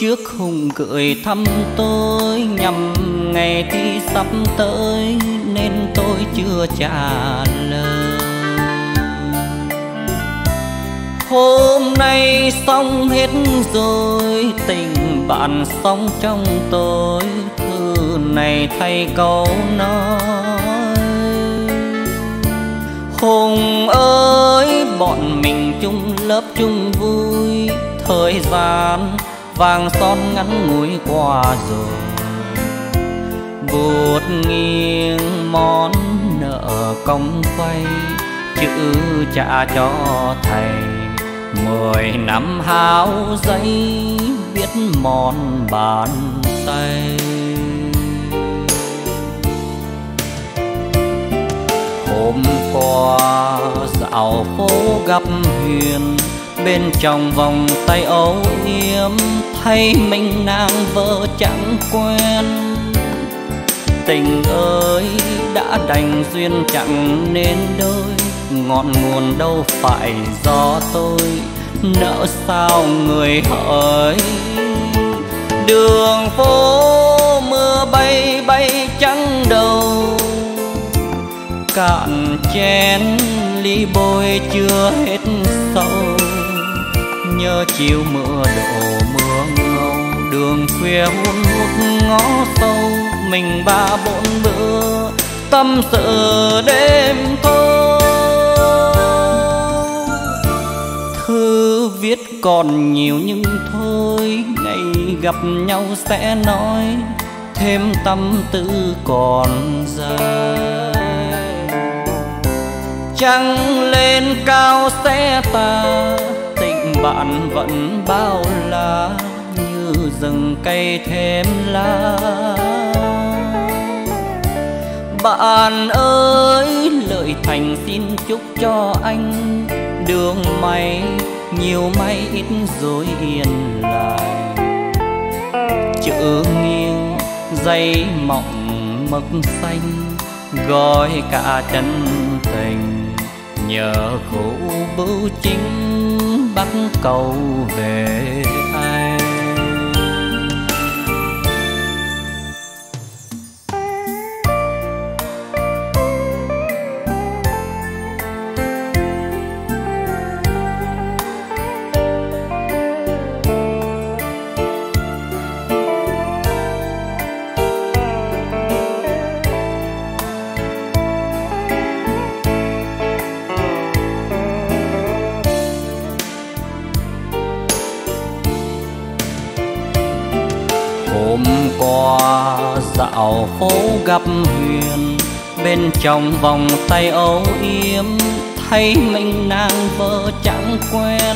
trước hùng cười thăm tôi, nhằm ngày thi sắp tới nên tôi chưa trả lời. Hôm nay xong hết rồi, tình bạn sống trong tôi, thư này thay câu nói. Hùng ơi, bọn mình chung lớp chung vui, thời gian vàng son ngắn ngủi qua rồi. Buốt nghiêng món nợ công vay, chữ trả cho thầy. Mười năm hao giấy viết mòn bàn tay. Hôm qua dạo phố gặp Huyền, bên trong vòng tay âu yếm, thấy mình nàng vợ chẳng quen. Tình ơi đã đành duyên chẳng nên đôi, ngọn nguồn đâu phải do tôi, nỡ sao người hỡi. Đường phố mưa bay bay trắng đầu, cạn chén ly bôi chưa hết sâu. Nhớ chiều mưa đổ mưa ngâu, đường khuya hun hút ngõ sâu. Mình ba bốn bữa tâm sự đêm thâu. Thư viết còn nhiều nhưng thôi, ngày gặp nhau sẽ nói, thêm tâm tư còn dài. Trăng lên cao sẽ ta, tình bạn vẫn bao la, như rừng cây thêm lá. Bạn ơi, Lợi Thành xin chúc cho anh đường may nhiều may ít dối yên lại. Chữ nghiêng dây mộng mực xanh, gói cả chân tình, nhờ khổ bưu chính bắt cầu về anh. Hôm qua dạo phố gặp Huyền, bên trong vòng tay âu yếm, thấy mình nàng vợ chẳng quen.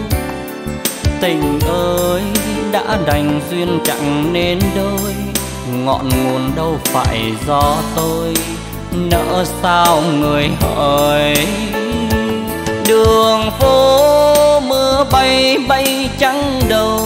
Tình ơi đã đành duyên chẳng nên đôi, ngọn nguồn đâu phải do tôi, nỡ sao người hỡi. Đường phố mưa bay bay trắng đầu,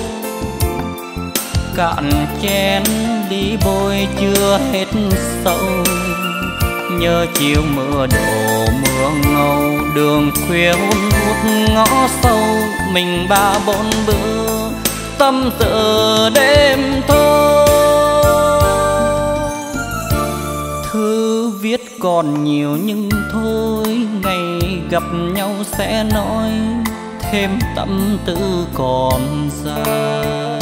cạn chén ly bôi chưa hết sâu. Nhớ chiều mưa đổ mưa ngâu, đường khuya hun hút ngõ sâu. Mình ba bốn bữa tâm sự đêm thâu. Thư viết còn nhiều nhưng thôi, ngày gặp nhau sẽ nói, thêm tâm tư còn dài.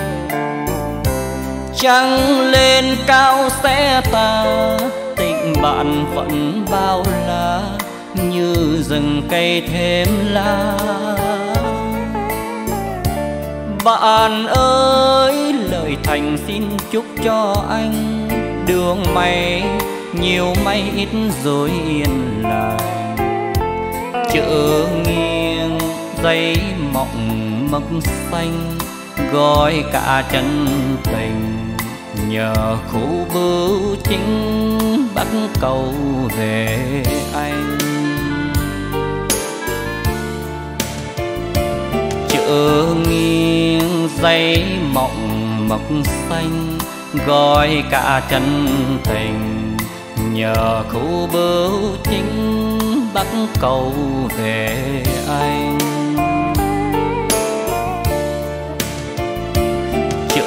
Trăng lên cao sẽ ta, tình bạn vẫn bao la, như rừng cây thêm lá. Bạn ơi, Lợi Thành xin chúc cho anh đường may nhiều may ít dối yên lại. Chữ nghiêng dây mộng mực xanh, gói cả chân tình, nhờ khu bưu chính bắt cầu về anh. Chữ nghiêng dây mộng mực xanh, gói cả chân tình, nhờ khu bưu chính bắt cầu về anh.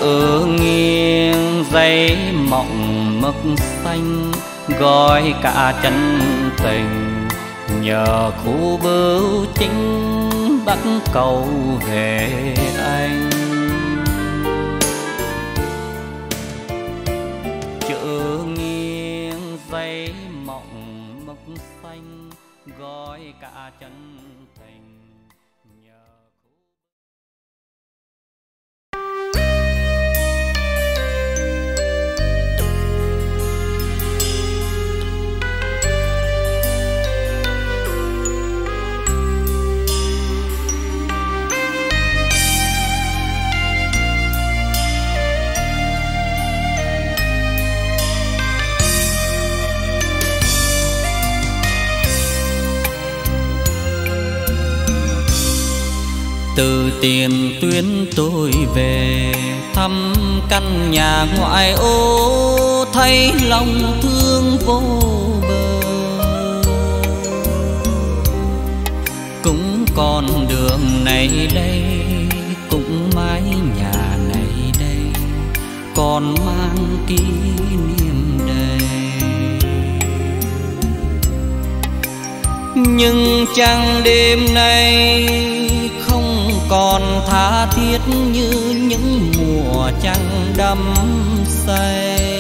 chợ nghiêng giấy mộng mực xanh gói cả chân tình nhờ khu bưu chính bắc cầu về anh. Chợ nghiêng giấy mộng mực xanh gói cả chân tình nhờ từ tiền tuyến tôi về thăm căn nhà ngoại ô, thấy lòng thương vô bờ. Cũng con đường này đây, cũng mái nhà này đây, còn mang kỷ niệm đầy. Nhưng chẳng đêm nay còn tha thiết như những mùa trăng đắm say.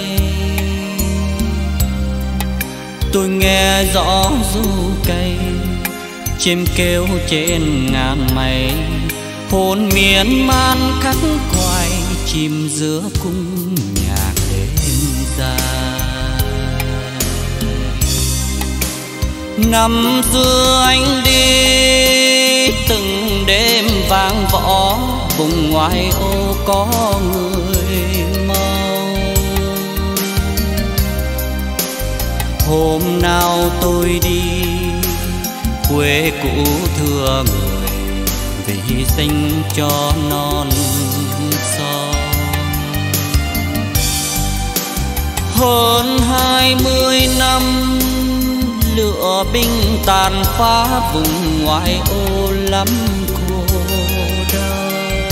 Tôi nghe rõ ru cây chim kêu trên ngàn mây, hồn miên man khắc khoải chìm giữa cung nhạc đêm dài. Năm xưa anh đi từng đêm vang võ, vùng ngoài ô có người mau. Hôm nào tôi đi quê cũ thưa người, vì hy sinh cho non son. Hơn hai mươi năm lửa binh tàn phá, vùng ngoại ô lắm khổ đau.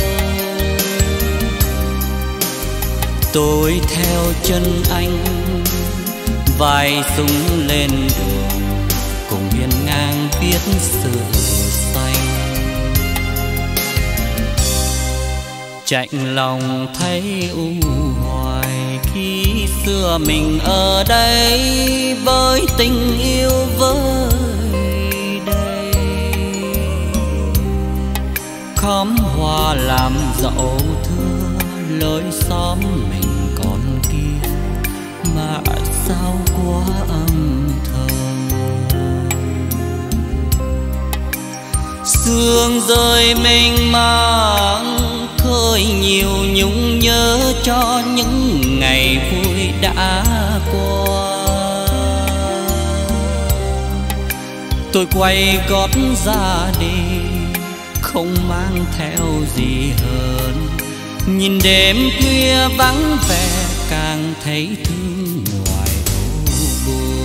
Tôi theo chân anh vai súng lên đường, cùng hiên ngang viết sự xanh. Chạnh lòng thấy u hoài khi xưa mình ở đây với tình yêu với đây. Khóm hoa làm dẫu thưa lối xóm mình còn kia, mà sao quá âm thầm. Sương rơi mênh mang khơi nhiều nhung nhớ cho những ngày vui đã qua. Tôi quay gót ra đi không mang theo gì hơn, nhìn đêm khuya vắng vẻ càng thấy thương ngoài ô buồn.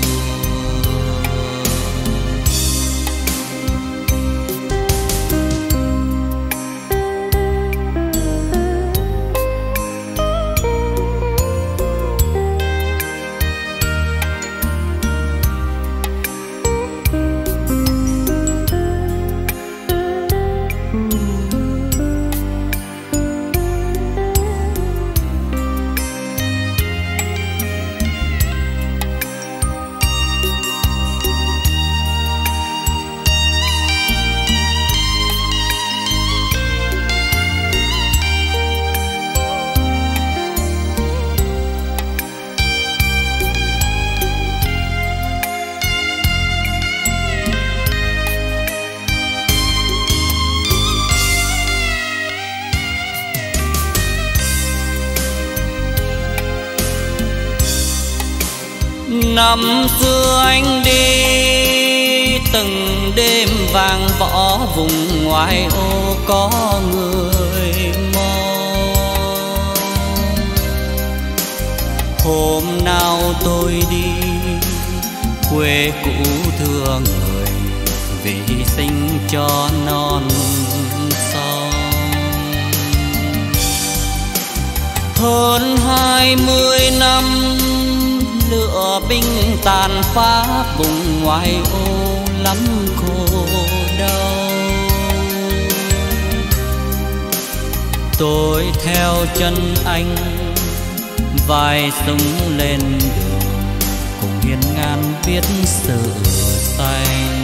Năm xưa anh đi từng đêm vàng võ, vùng ngoài ô có người mong. Hôm nào tôi đi quê cũ thưa người, vì hy sinh cho non son. Hơn hai mươi năm lửa binh tàn phá vùng ngoại ô lắm khổ đau. Tôi theo chân anh vai súng lên đường, cùng hiên ngang biết sự xanh.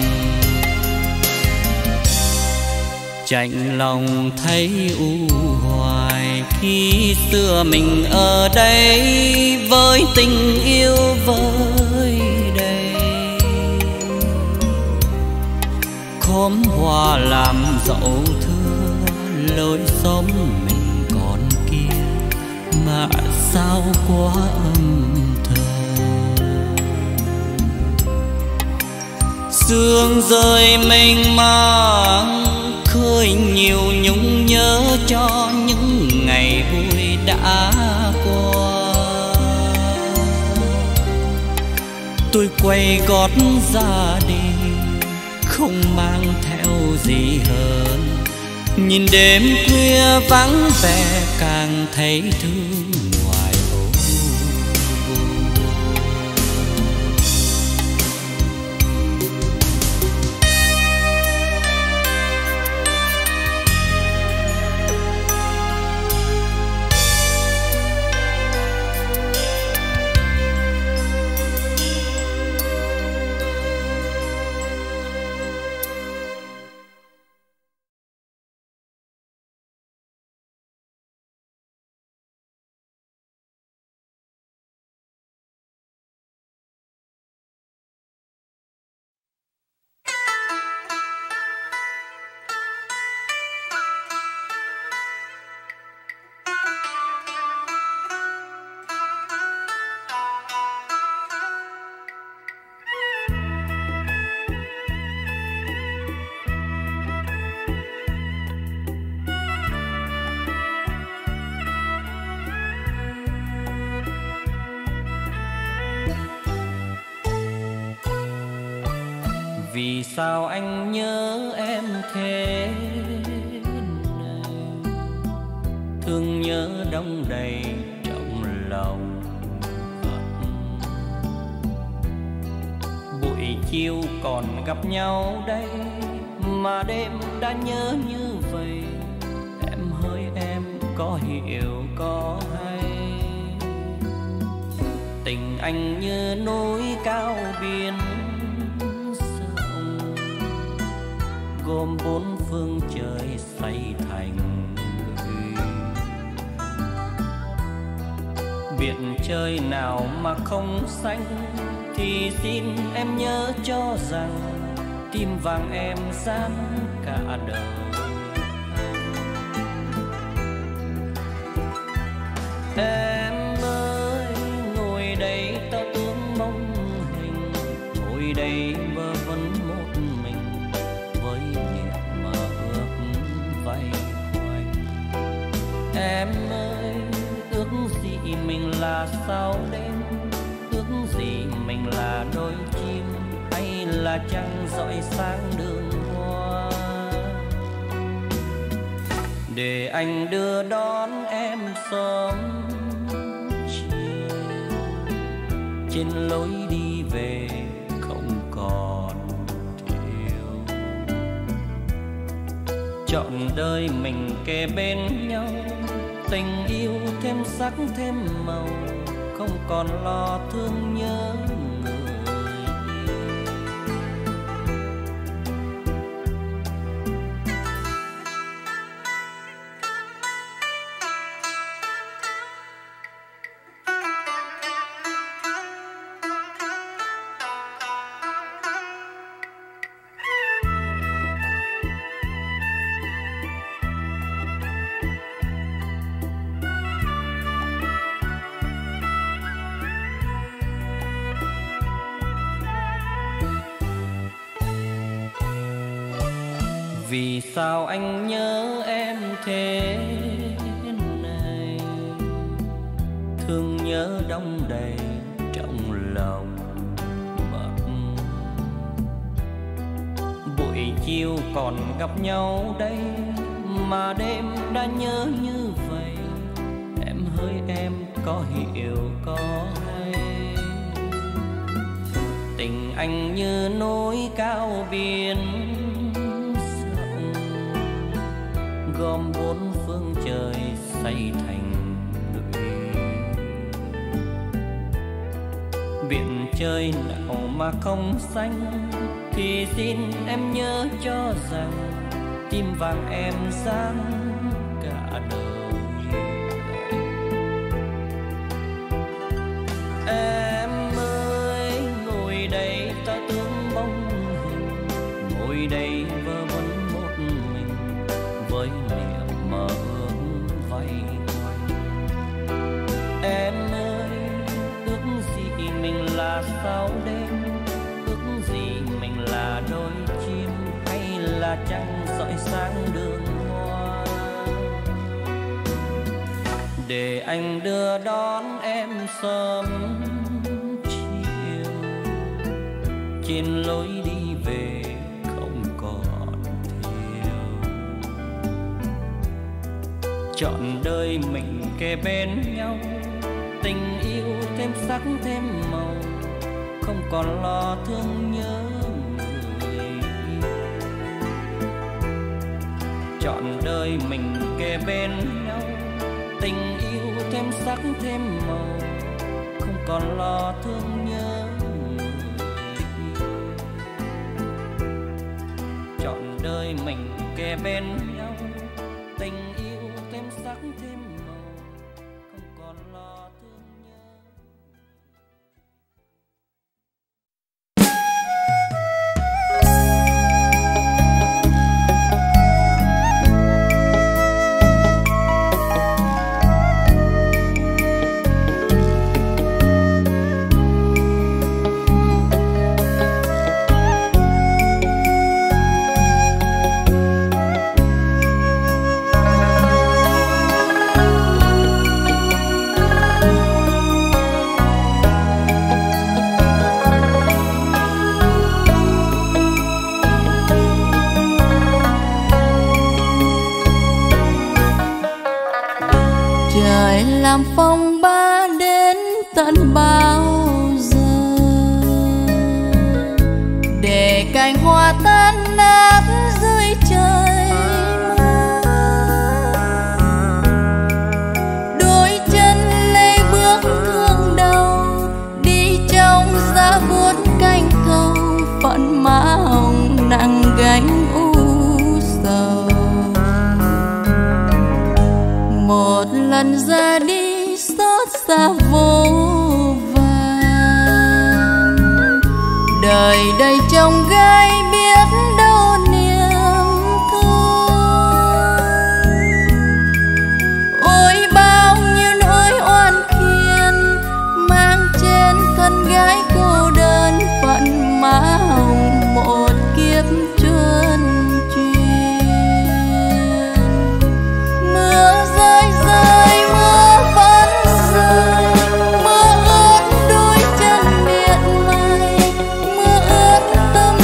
Chạnh lòng thấy u hoài khi xưa mình ở đây với tình yêu vơi đầy. Khóm hoa làm dẫu thưa lối xóm mình còn kia mà sao quá âm thầm. Sương rơi mênh mang khơi nhiều nhung nhớ cho những ngày vui đã qua. Tôi quay gót ra đi không mang theo gì hơn, nhìn đêm khuya vắng vẻ càng thấy thương ngoài ô. Vì sao anh nhớ em thế này, thương nhớ đong đầy trong lòng. Buổi chiều còn gặp nhau đây mà đêm đã nhớ như vậy. Em hỡi em có hiểu có hay, tình anh như núi cao biển gồm bốn phương trời xây thành lũy. Biển trời nào mà không xanh thì xin em nhớ cho rằng tim vàng em dám cả đời. Em ơi ngồi đây ta tướng mong hình, ngồi đây mơ vẫn một mình với niềm mơ ước vây quanh. Em ơi ước gì mình là sao đêm, ước gì mình là đôi chim hay là trăng rọi sáng đường hoa, để anh đưa đón em sớm chiều trên lối đi về không còn thiếu. Trọn đời mình kề bên nhau, tình yêu thêm sắc thêm màu, không còn lo thương nhớ người yêu. Vì sao anh nhớ em thế này, thương nhớ đong đầy trong lòng mất. Buổi chiều còn gặp nhau đây mà đêm đã nhớ như vậy. Em với em có hiểu có hay. Tình anh như núi cao biển rộng, gom bốn phương trời xây thành lũy. Biển chơi nào mà không xanh, thì xin em nhớ cho rằng tim vàng em dán cả đời. Em ơi ngồi đây ta tướng bóng hình, ngồi đây vơ vẩn một mình với niềm mơ ước vây quanh. Em ơi ước gì mình là sao đêm, ước gì mình là đôi chim hay là trăng rọi sáng đường hoa, để anh đưa đón em sớm chiều trên lối đi về không còn thiếu. Trọn đời mình kề bên nhau, tình yêu thêm sắc thêm màu, không còn lo thương nhớ người yêu. Trọn đời mình kề bên nhau, tình yêu thêm sắc thêm màu, không còn lo thương nhớ người yêu. Trọn đời mình kề bên nhau, tình yêu thêm sắc thêm màu, không còn lo thương nhớ. Làm phong ba đến tận bao giờ, để cành hoa tan nát dưới trời mưa. Đôi chân lê bước thương đau, đi trong giá buốt cánh cầu, phận má hồng nặng gánh u sầu. Một lần ra đi xót xa vô vàn, đời đầy chông gai biết đâu niềm thương. Ôi bao nhiêu nỗi oan khiên mang trên thân gái cô đơn, phận má hồng một kiếp trơn chuyên. Mưa rơi rơi mưa vẫn rơi, mưa ướt đôi chân miệt mài, mưa ướt tâm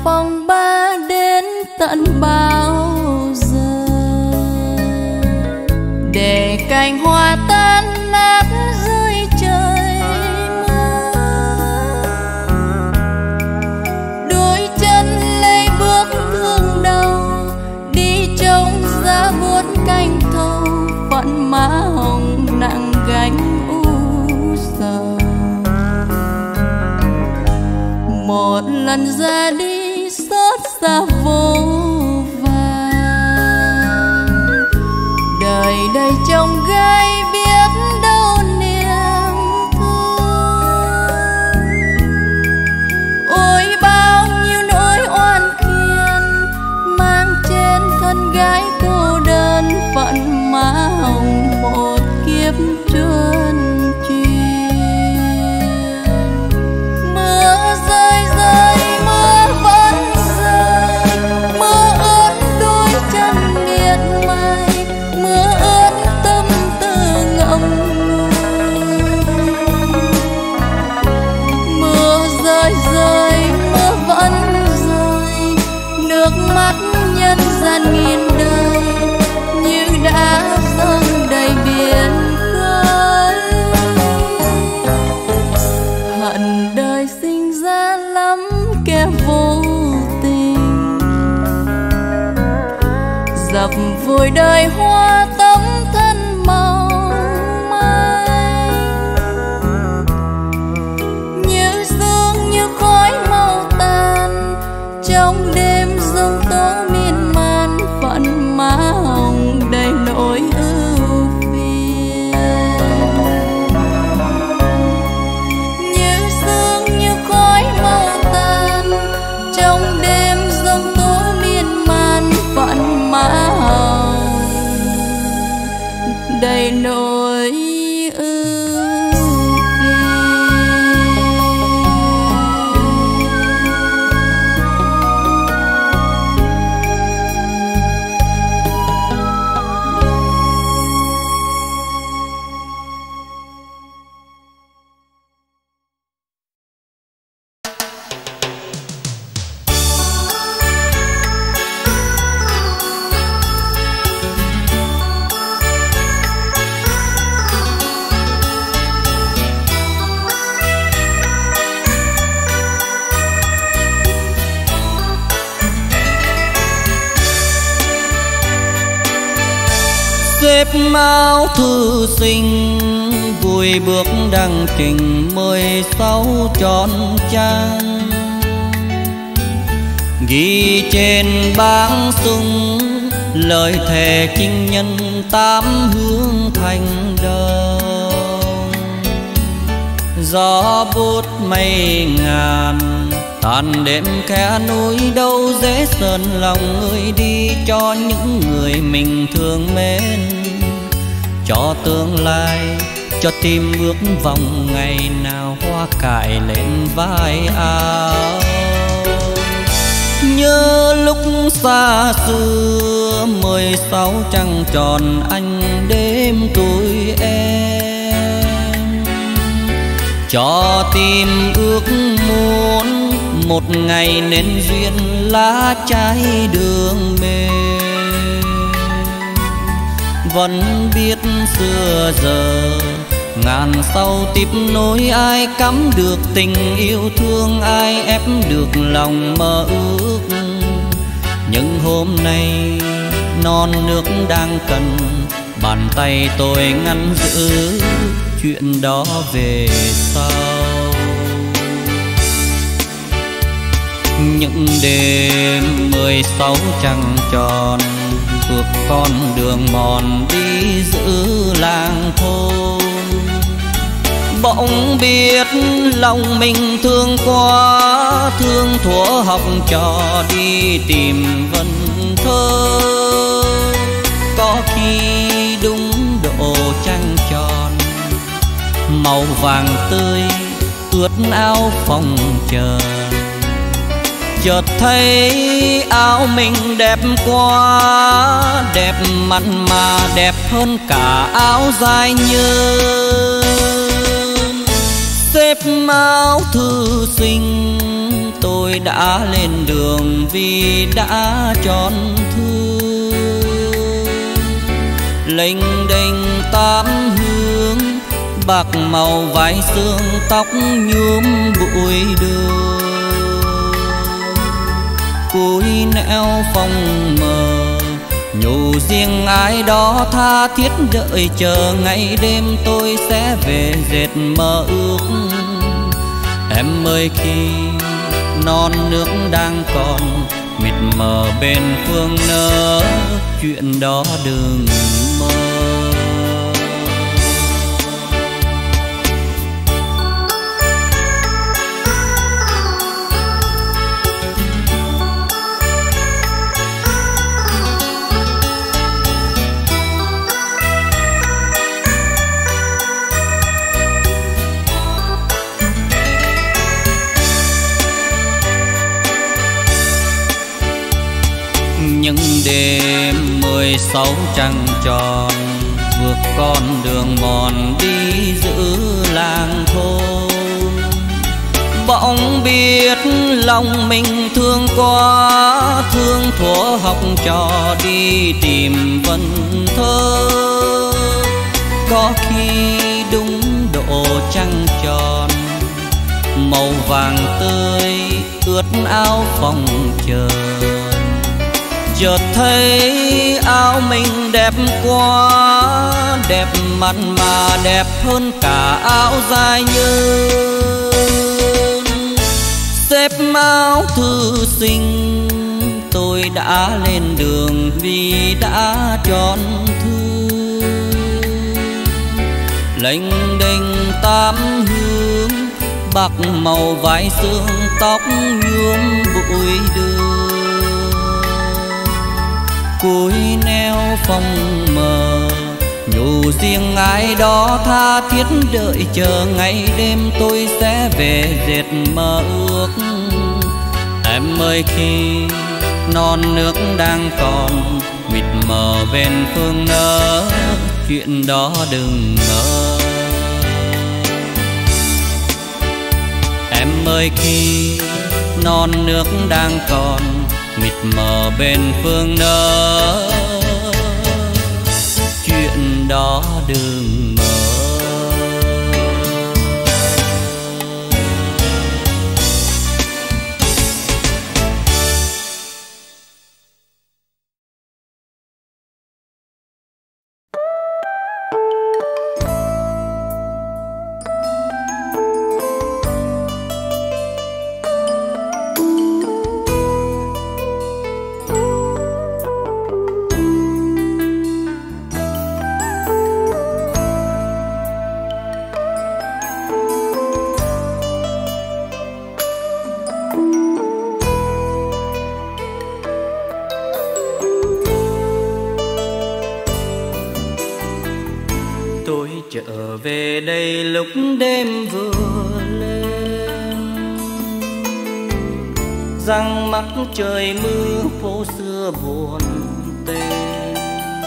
phòng ba đến tận bao giờ, để cành hoa tan nát dưới trời mưa. Đôi chân lê bước thương đau, đi trông giá vuốt cành thâu, phận má hồng nặng gánh u sầu. Một lần ra đi xót xa vô vàn, đời đầy chông gai biết đâu niềm thương. Ôi bao nhiêu nỗi oan khiên mang trên thân gái cô đơn, phận má hồng một kiếp trơn chuyên. Mưa rơi rơi mưa vẫn rơi, mưa ướt đôi chân miệt mài, mưa ướt tâm tư ngậm ngùi. Mưa rơi rơi mưa vẫn rơi, nước mắt nhân gian nghìn đời như đã dâng đầy biển khơi. Hận đời sinh ra lắm kẻ vô tình, dập vùi đời hoa tấm thân màu manh. Như sương như khói màu tàn, trong đêm giông tố miên man, phận má hồng đầy nỗi ưu phiền. Như sương như khói màu tàn, trong đêm giông tố miên man, phận má hồng đầy nỗi ưu phiền. Xếp áo thư sinh vui bước đăng trình mười sáu tròn trang, ghi trên bảng sung lời thề chinh nhân tám hướng thành đông. Gió bút mây ngàn tàn đêm khe núi, đâu dễ sơn lòng người đi cho những người mình thương mến, cho tương lai, cho tim ước vọng ngày nào hoa cài lên vai áo. Nhớ lúc xa xưa mười sáu trăng tròn anh đêm tuổi em, cho tim ước muốn một ngày nên duyên lá trái đường mềm. Vẫn biết xưa giờ ngàn sau tiếp nối, ai cắm được tình yêu thương, ai ép được lòng mơ ước. Nhưng hôm nay non nước đang cần, bàn tay tôi ngăn giữ chuyện đó về sau. Những đêm mười sáu trăng tròn, bước con đường mòn đi giữ làng thôn. Bỗng biết lòng mình thương quá, thương thuở học trò đi tìm vần thơ. Có khi đúng độ trăng tròn, màu vàng tươi ướt áo phòng chờ. Chợt thấy áo mình đẹp quá, đẹp mặn mà đẹp hơn cả áo dài nhơn. Xếp áo thư sinh tôi đã lên đường vì đã tròn thương. Lênh đênh tám hướng, bạc màu vải xương tóc nhuốm bụi đường. Cúi nẻo phong mờ, nhủ riêng ai đó tha thiết đợi chờ ngày đêm tôi sẽ về dệt mơ ước. Em ơi khi non nước đang còn mịt mờ bên phương nỡ, chuyện đó đừng mơ. Những đêm mười sáu trăng tròn, vượt con đường mòn đi giữ làng thôn. Bỗng biết lòng mình thương quá, thương thuở học trò đi tìm vần thơ. Có khi đúng độ trăng tròn, màu vàng tươi ướt áo phòng chờ. Chợt thấy áo mình đẹp quá, đẹp mặn mà đẹp hơn cả áo dài nhơn. Xếp áo thư sinh, tôi đã lên đường vì đã tròn thương. Lênh đênh tám hướng, bạc màu vải xương tóc nhuốm bụi đường. Cúi neo phong mờ, nhủ riêng ai đó tha thiết đợi chờ ngày đêm tôi sẽ về dệt mơ ước. Em ơi khi non nước đang còn mịt mờ bên phương nỡ, chuyện đó đừng mơ. Em ơi khi non nước đang còn mịt mờ bên phương nỡ, chuyện đó đừng mơ. Trở về đây lúc đêm vừa lên, răng mắc trời mưa phố xưa buồn tênh.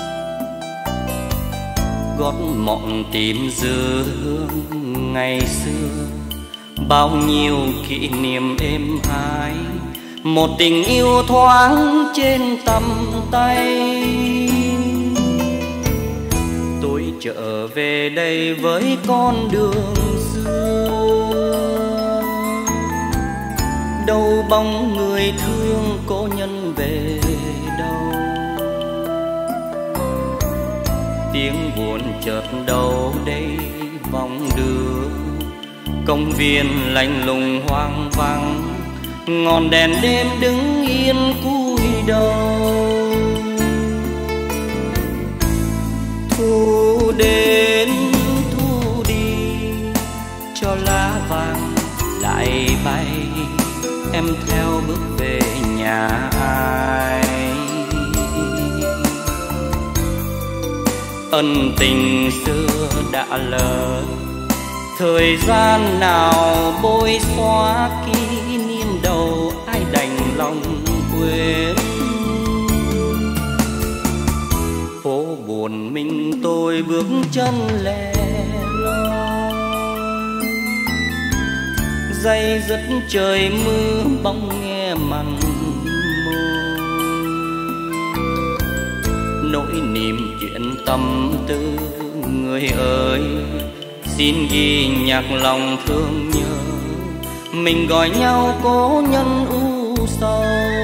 Gót mộng tìm dư hương ngày xưa, bao nhiêu kỷ niệm êm ái, một tình yêu thoáng trên tầm tay. Trở về đây với con đường xưa, đâu bóng người thương cố nhân về đâu. Tiếng buồn chợt đâu đây vòng đưa, công viên lạnh lùng hoang vắng, ngọn đèn đêm đứng yên cúi đầu. Thu đến thu đi, cho lá vàng lại bay, em theo bước về nhà ai. Ân tình xưa đã lỡ, thời gian nào bôi xóa kỷ niệm đầu, ai đành lòng quên. Phố buồn mình tôi bước chân lẻ loi, day dứt trời mưa bóng nghe mặn môi. Nỗi niềm chuyện tâm tư người ơi, xin ghi nhạc lòng thương nhớ, mình gọi nhau cố nhân u sầu.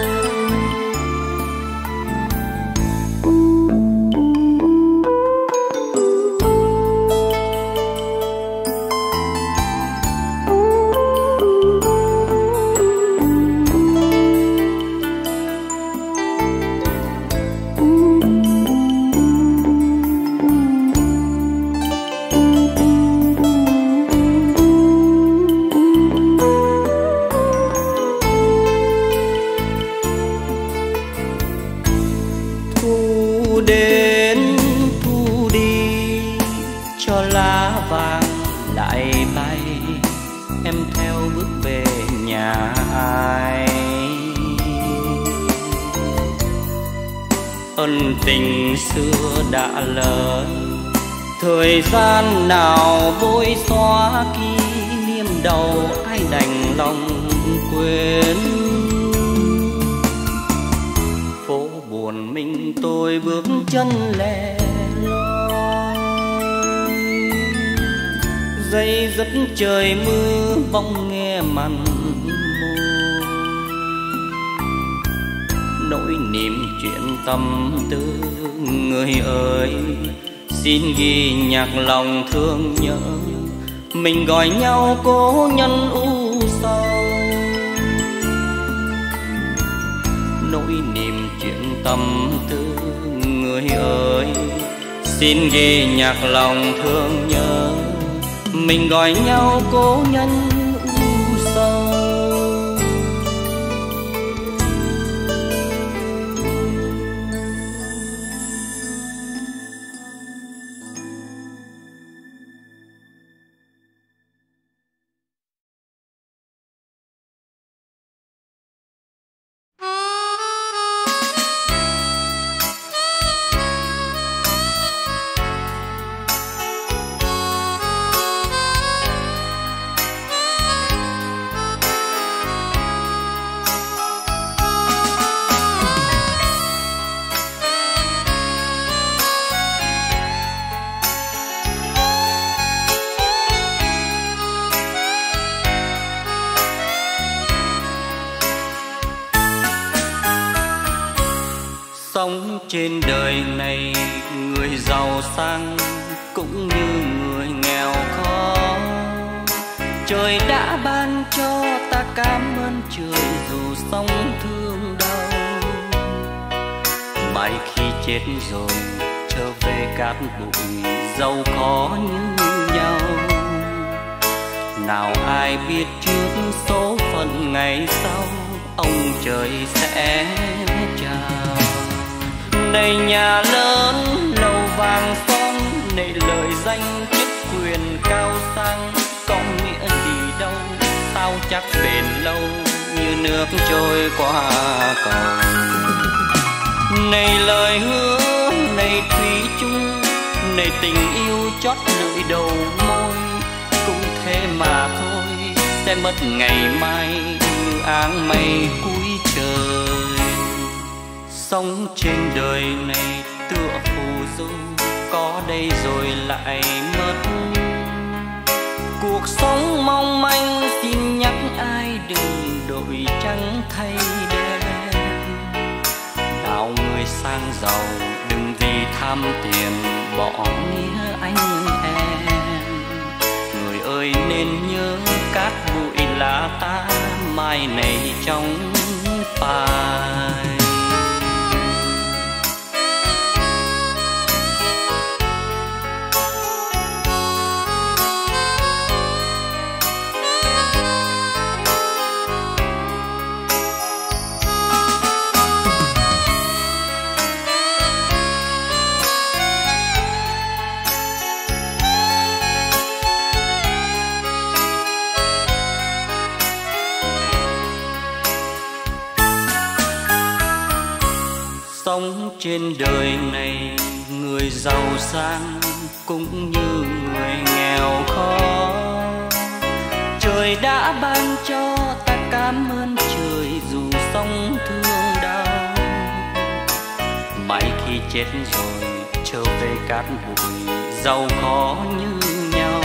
Ân tình xưa đã lỡ, thời gian nào vội xóa kỷ niệm đầu, ai đành lòng quên. Phố buồn mình tôi bước chân lẻ loi, day dứt trời mưa bóng nghe mặn môi. Nỗi niềm chuyện tâm tư người ơi, xin ghi nhạc lòng thương nhớ, mình gọi nhau cố nhân u sầu. Nỗi niềm chuyện tâm tư người ơi, xin ghi nhạc lòng thương nhớ, mình gọi nhau cố nhân u sầu. Sống trên đời này, người giàu sang cũng như người nghèo khó. Trời đã ban cho ta cảm ơn trời, dù sống thương đau. Mai khi chết rồi trở về cát bụi, giàu có như nhau. Nào ai biết trước số phận ngày sau, ông trời sẽ chào. Này nhà lớn lầu vàng son, này lời danh chức quyền cao sang, có nghĩa gì đâu, sao chắc bền lâu như nước trôi qua cầu. Này lời hứa, này thủy chung, này tình yêu chót lưỡi đầu môi, cũng thế mà thôi, sẽ mất ngày mai như áng mây cuối trời. Sống trên đời này tựa phù du, có đây rồi lại mất. Cuộc sống mong manh xin nhắc ai đừng đổi trắng thay đen. Nào người sang giàu đừng vì tham tiền bỏ nghĩa anh em. Người ơi nên nhớ cát bụi là ta, mai này trong phai. Sống trên đời này, người giàu sang cũng như người nghèo khó. Trời đã ban cho ta cảm ơn trời dù sóng thương đau. Mãi khi chết rồi trở về cát bụi giàu khó như nhau.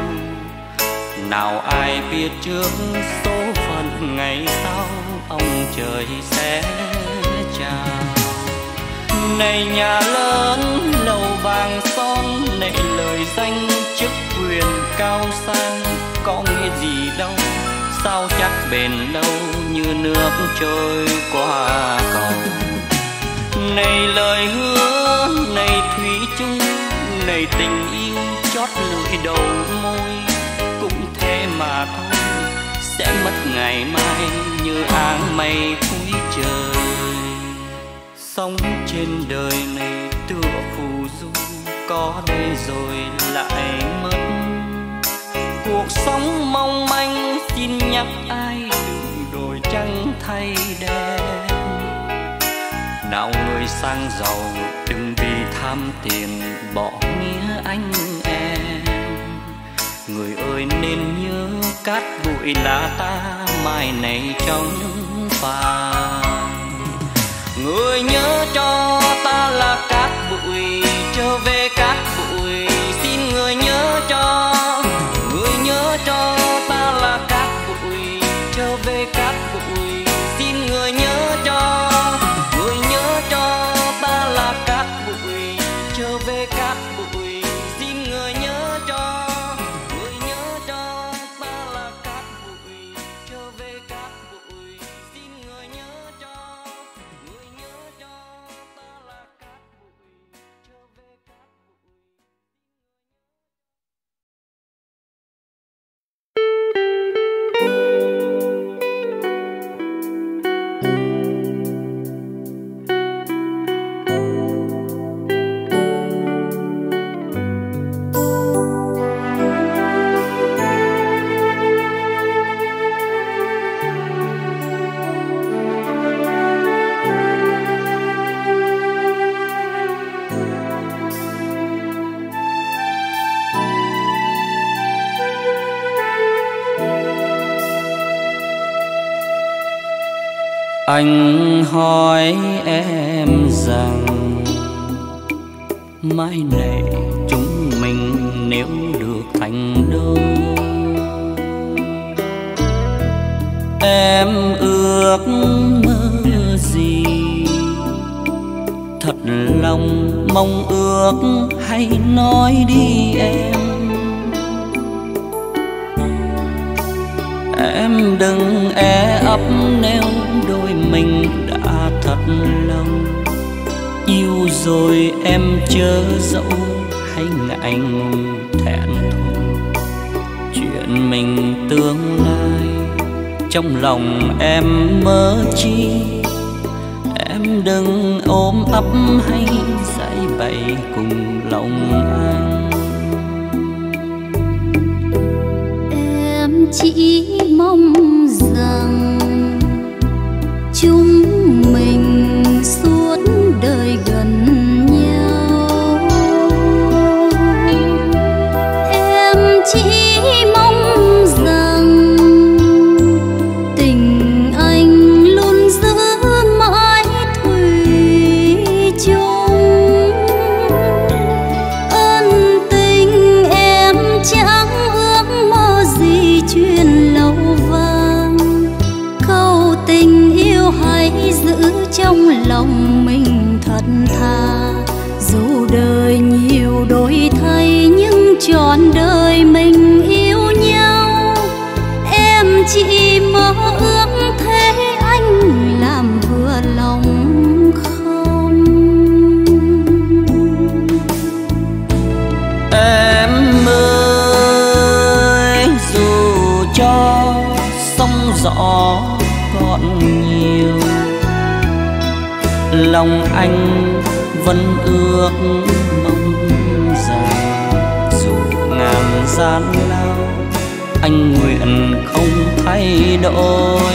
Nào ai biết trước số phận ngày sau ông trời sẽ chào. Này nhà lớn lầu vàng son, này lời danh chức quyền cao sang, có nghĩa gì đâu sao chắc bền lâu như nước trôi qua cầu. Này lời hứa, này thủy chung, này tình yêu chót lưỡi đầu môi, cũng thế mà thôi, sẽ mất ngày mai như áng mây cuối trời. Sống trên đời này tựa phù du, có đây rồi lại mất. Cuộc sống mong manh xin nhắc ai đừng đổi trắng thay đen. Nào người sang giàu đừng vì tham tiền bỏ nghĩa anh em. Người ơi nên nhớ cát bụi là ta mai này trong phàm. Người nhớ cho ta là cát bụi trở về cát bụi, xin người nhớ cho. Người nhớ cho ta là cát bụi trở về cát bụi, xin người nhớ cho. Người nhớ cho ta là cát bụi trở về cát bụi, xin người nhớ cho. Người nhớ cho ta là cát bụi trở về cát bụi, xin người nhớ cho. Người nhớ cho ta là cát bụi trở về cát bụi. Anh hỏi em rằng mai này chúng mình nếu được thành đôi, em ước mơ gì? Thật lòng mong ước hãy nói đi em. Em đừng e ấp nếu đôi mình đã thật lâu. Yêu rồi em chớ dẫu hay ngại ngùng thẹn thùng. Chuyện mình tương lai trong lòng em mơ chi. Em đừng ôm ấp hay giải bày cùng lòng anh. Em chỉ mong rằng chúng mình suốt đời gần nhau. Em chỉ mong rằng tình anh luôn giữ mãi thủy chung. Ân tình em chẳng ước mơ gì chuyện lâu vàng. Câu tình yêu hãy giữ trong lòng mình thật thà. Dù đời nhiều đổi thay nhưng trọn đời mình yêu nhau. Em chỉ mơ ước thế anh làm vừa lòng không? Em ơi dù cho sóng gió còn nhiều, lòng anh vẫn ước mong rằng dù ngàn gian lao anh nguyện không thay đổi.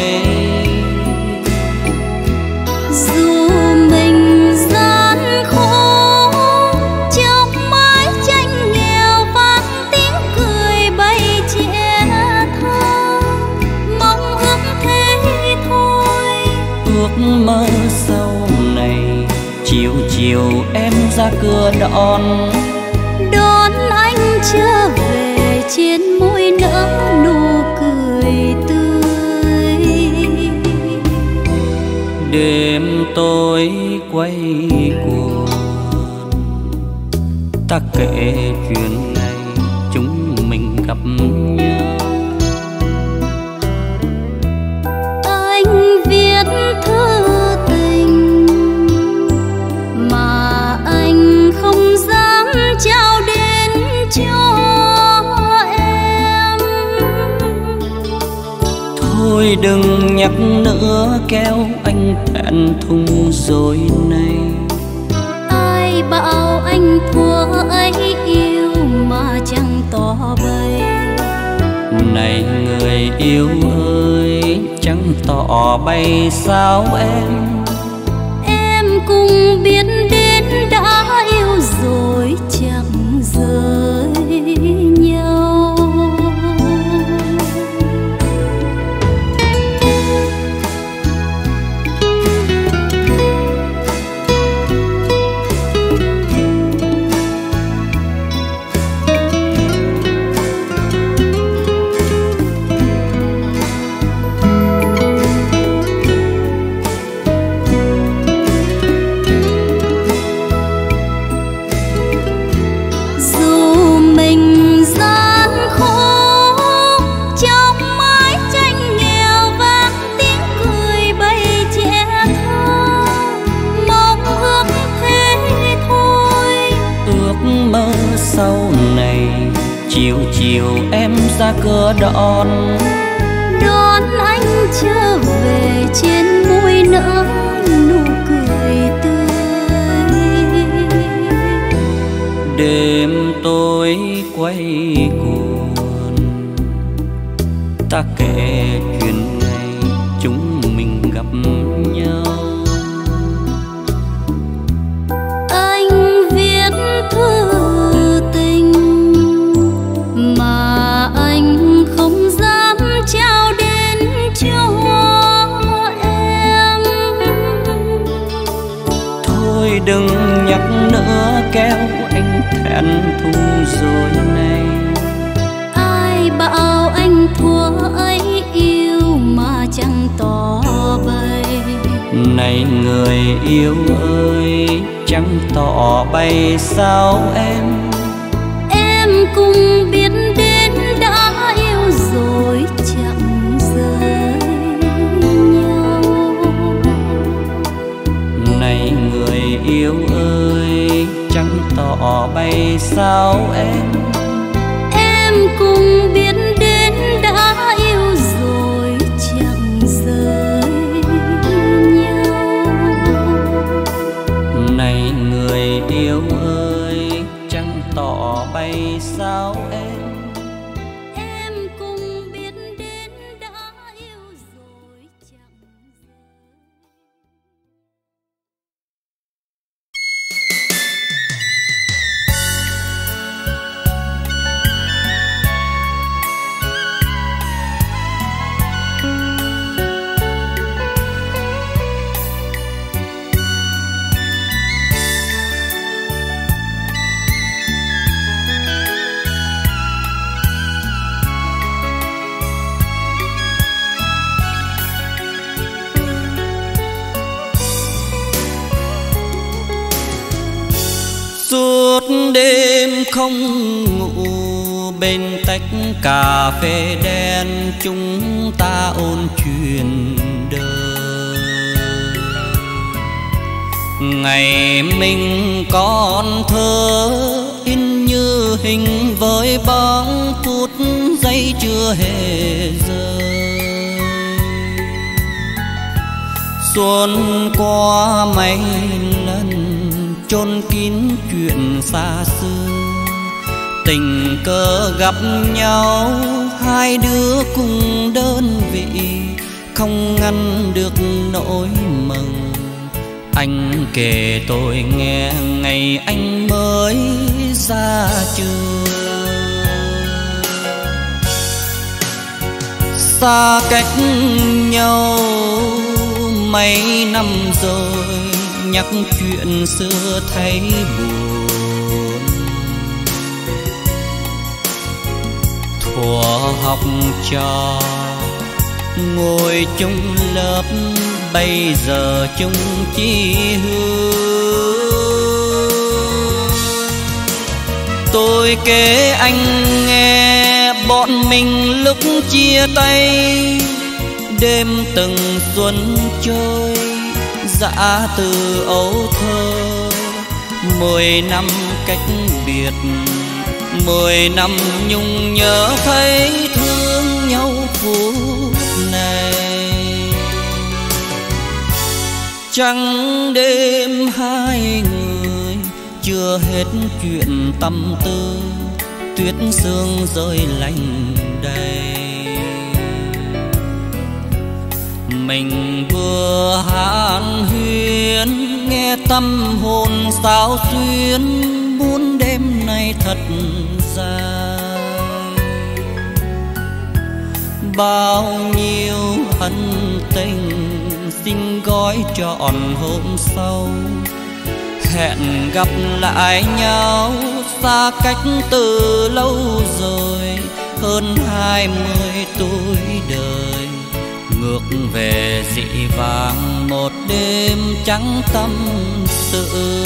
Dù mình gian khổ trong mái tranh nghèo vang tiếng cười bay trẻ thơ, mong chiều em ra cửa đón. Đón anh trở về trên môi nở nụ cười tươi. Đêm tối quay cuồng ta kể chuyện ngày chúng mình gặp nhau. Anh viết thư tình mà anh không dám trao đến cho em. Thôi đừng nhắc nữa kéo anh thẹn thùng rồi này. Ai bảo anh thua ấy yêu mà chẳng tỏ bày. Này người yêu ơi chẳng tỏ bày sao em. Em cũng biết đến đã yêu rồi chẳng rời nhau. Sau này chiều chiều em ra cửa đón. Đón anh trở về trên môi nở nụ cười tươi. Đêm tối quay cuồng ta kể chuyện ngày chúng mình gặp nhau. Anh viết thư tình mà anh không dám trao đến cho em. Thôi đừng nhắc nữa kéo anh thẹn thùng rồi này. Ai bảo anh thua ấy yêu mà chẳng tỏ bày. Này người yêu ơi chẳng tỏ bày sao em. Em cũng biết đến đã yêu rồi chẳng rời nhau. Này người yêu ơi chẳng tỏ bày sao em. Em cũng biết đến đã yêu rồi chẳng rời nhau. Này người yêu ơi chẳng tỏ bày sao em. Em cũng biết đến đã yêu rồi chẳng rời. Suốt đêm không ngủ bên tách cà phê đen chúng ta ôn chuyện đời. Ngày mình còn thơ in như hình với bóng phút giây chưa hề rơi. Xuân qua mấy lần chôn kín chuyện xa xưa. Tình cờ gặp nhau hai đứa cùng đơn vị, không ngăn được nỗi mừng. Anh kể tôi nghe ngày anh mới ra trường. Xa cách nhau mấy năm rồi nhắc chuyện xưa thấy buồn. Thuở học trò ngồi chung lớp, bây giờ chung chí hương. Tôi kể anh nghe bọn mình lúc chia tay, đêm từng xuân trôi dã từ ấu thơ. Mười năm cách biệt, mười năm nhung nhớ thấy thương nhau phút này. Trăng đêm hai người chưa hết chuyện tâm tư, tuyết sương rơi lạnh đầy. Mình vừa hàn huyên nghe tâm hồn sao xuyên, muốn đêm nay thật dài. Bao nhiêu ân tình xin gói trọn hôm sau, hẹn gặp lại nhau xa cách từ lâu rồi. Hơn hai mươi tuổi đời ngược về dị vãng một đêm trắng tâm sự.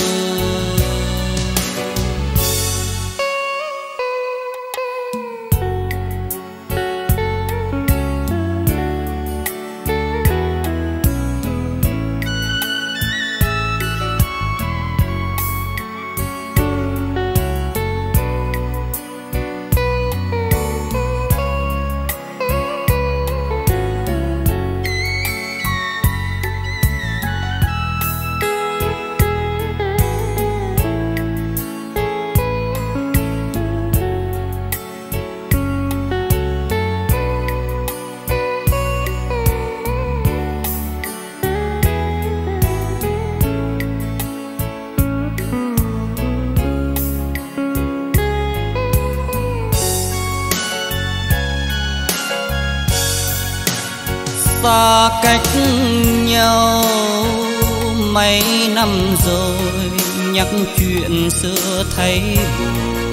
Xa cách nhau mấy năm rồi, nhắc chuyện xưa thấy buồn.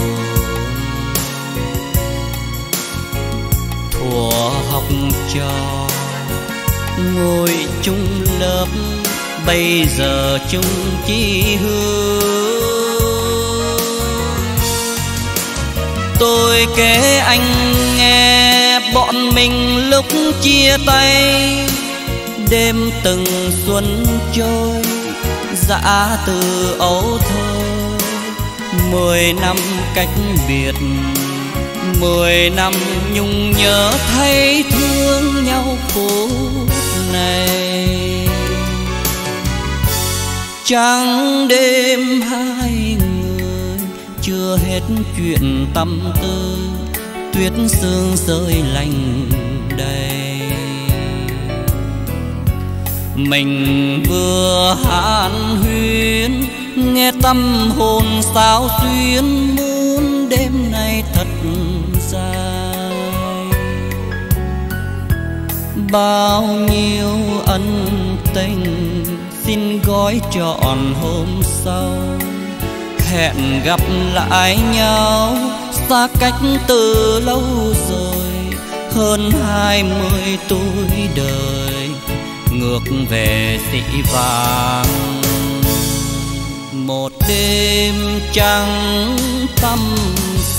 Thuở học trò ngồi chung lớp, bây giờ chung chí hương. Tôi kể anh nghe bọn mình lúc chia tay, đêm từng xuân trôi dã từ ấu thơ. Mười năm cách biệt, mười năm nhung nhớ thấy thương nhau phút này. Trăng đêm hai người chưa hết chuyện tâm tư, tuyết sương rơi lạnh đầy. Mình vừa hàn huyên nghe tâm hồn sao xuyên, muốn đêm nay thật dài. Bao nhiêu ân tình xin gói trọn hôm sau, hẹn gặp lại nhau xa cách từ lâu rồi. Hơn hai mươi tuổi đời ngược về dị vãng một đêm trắng tâm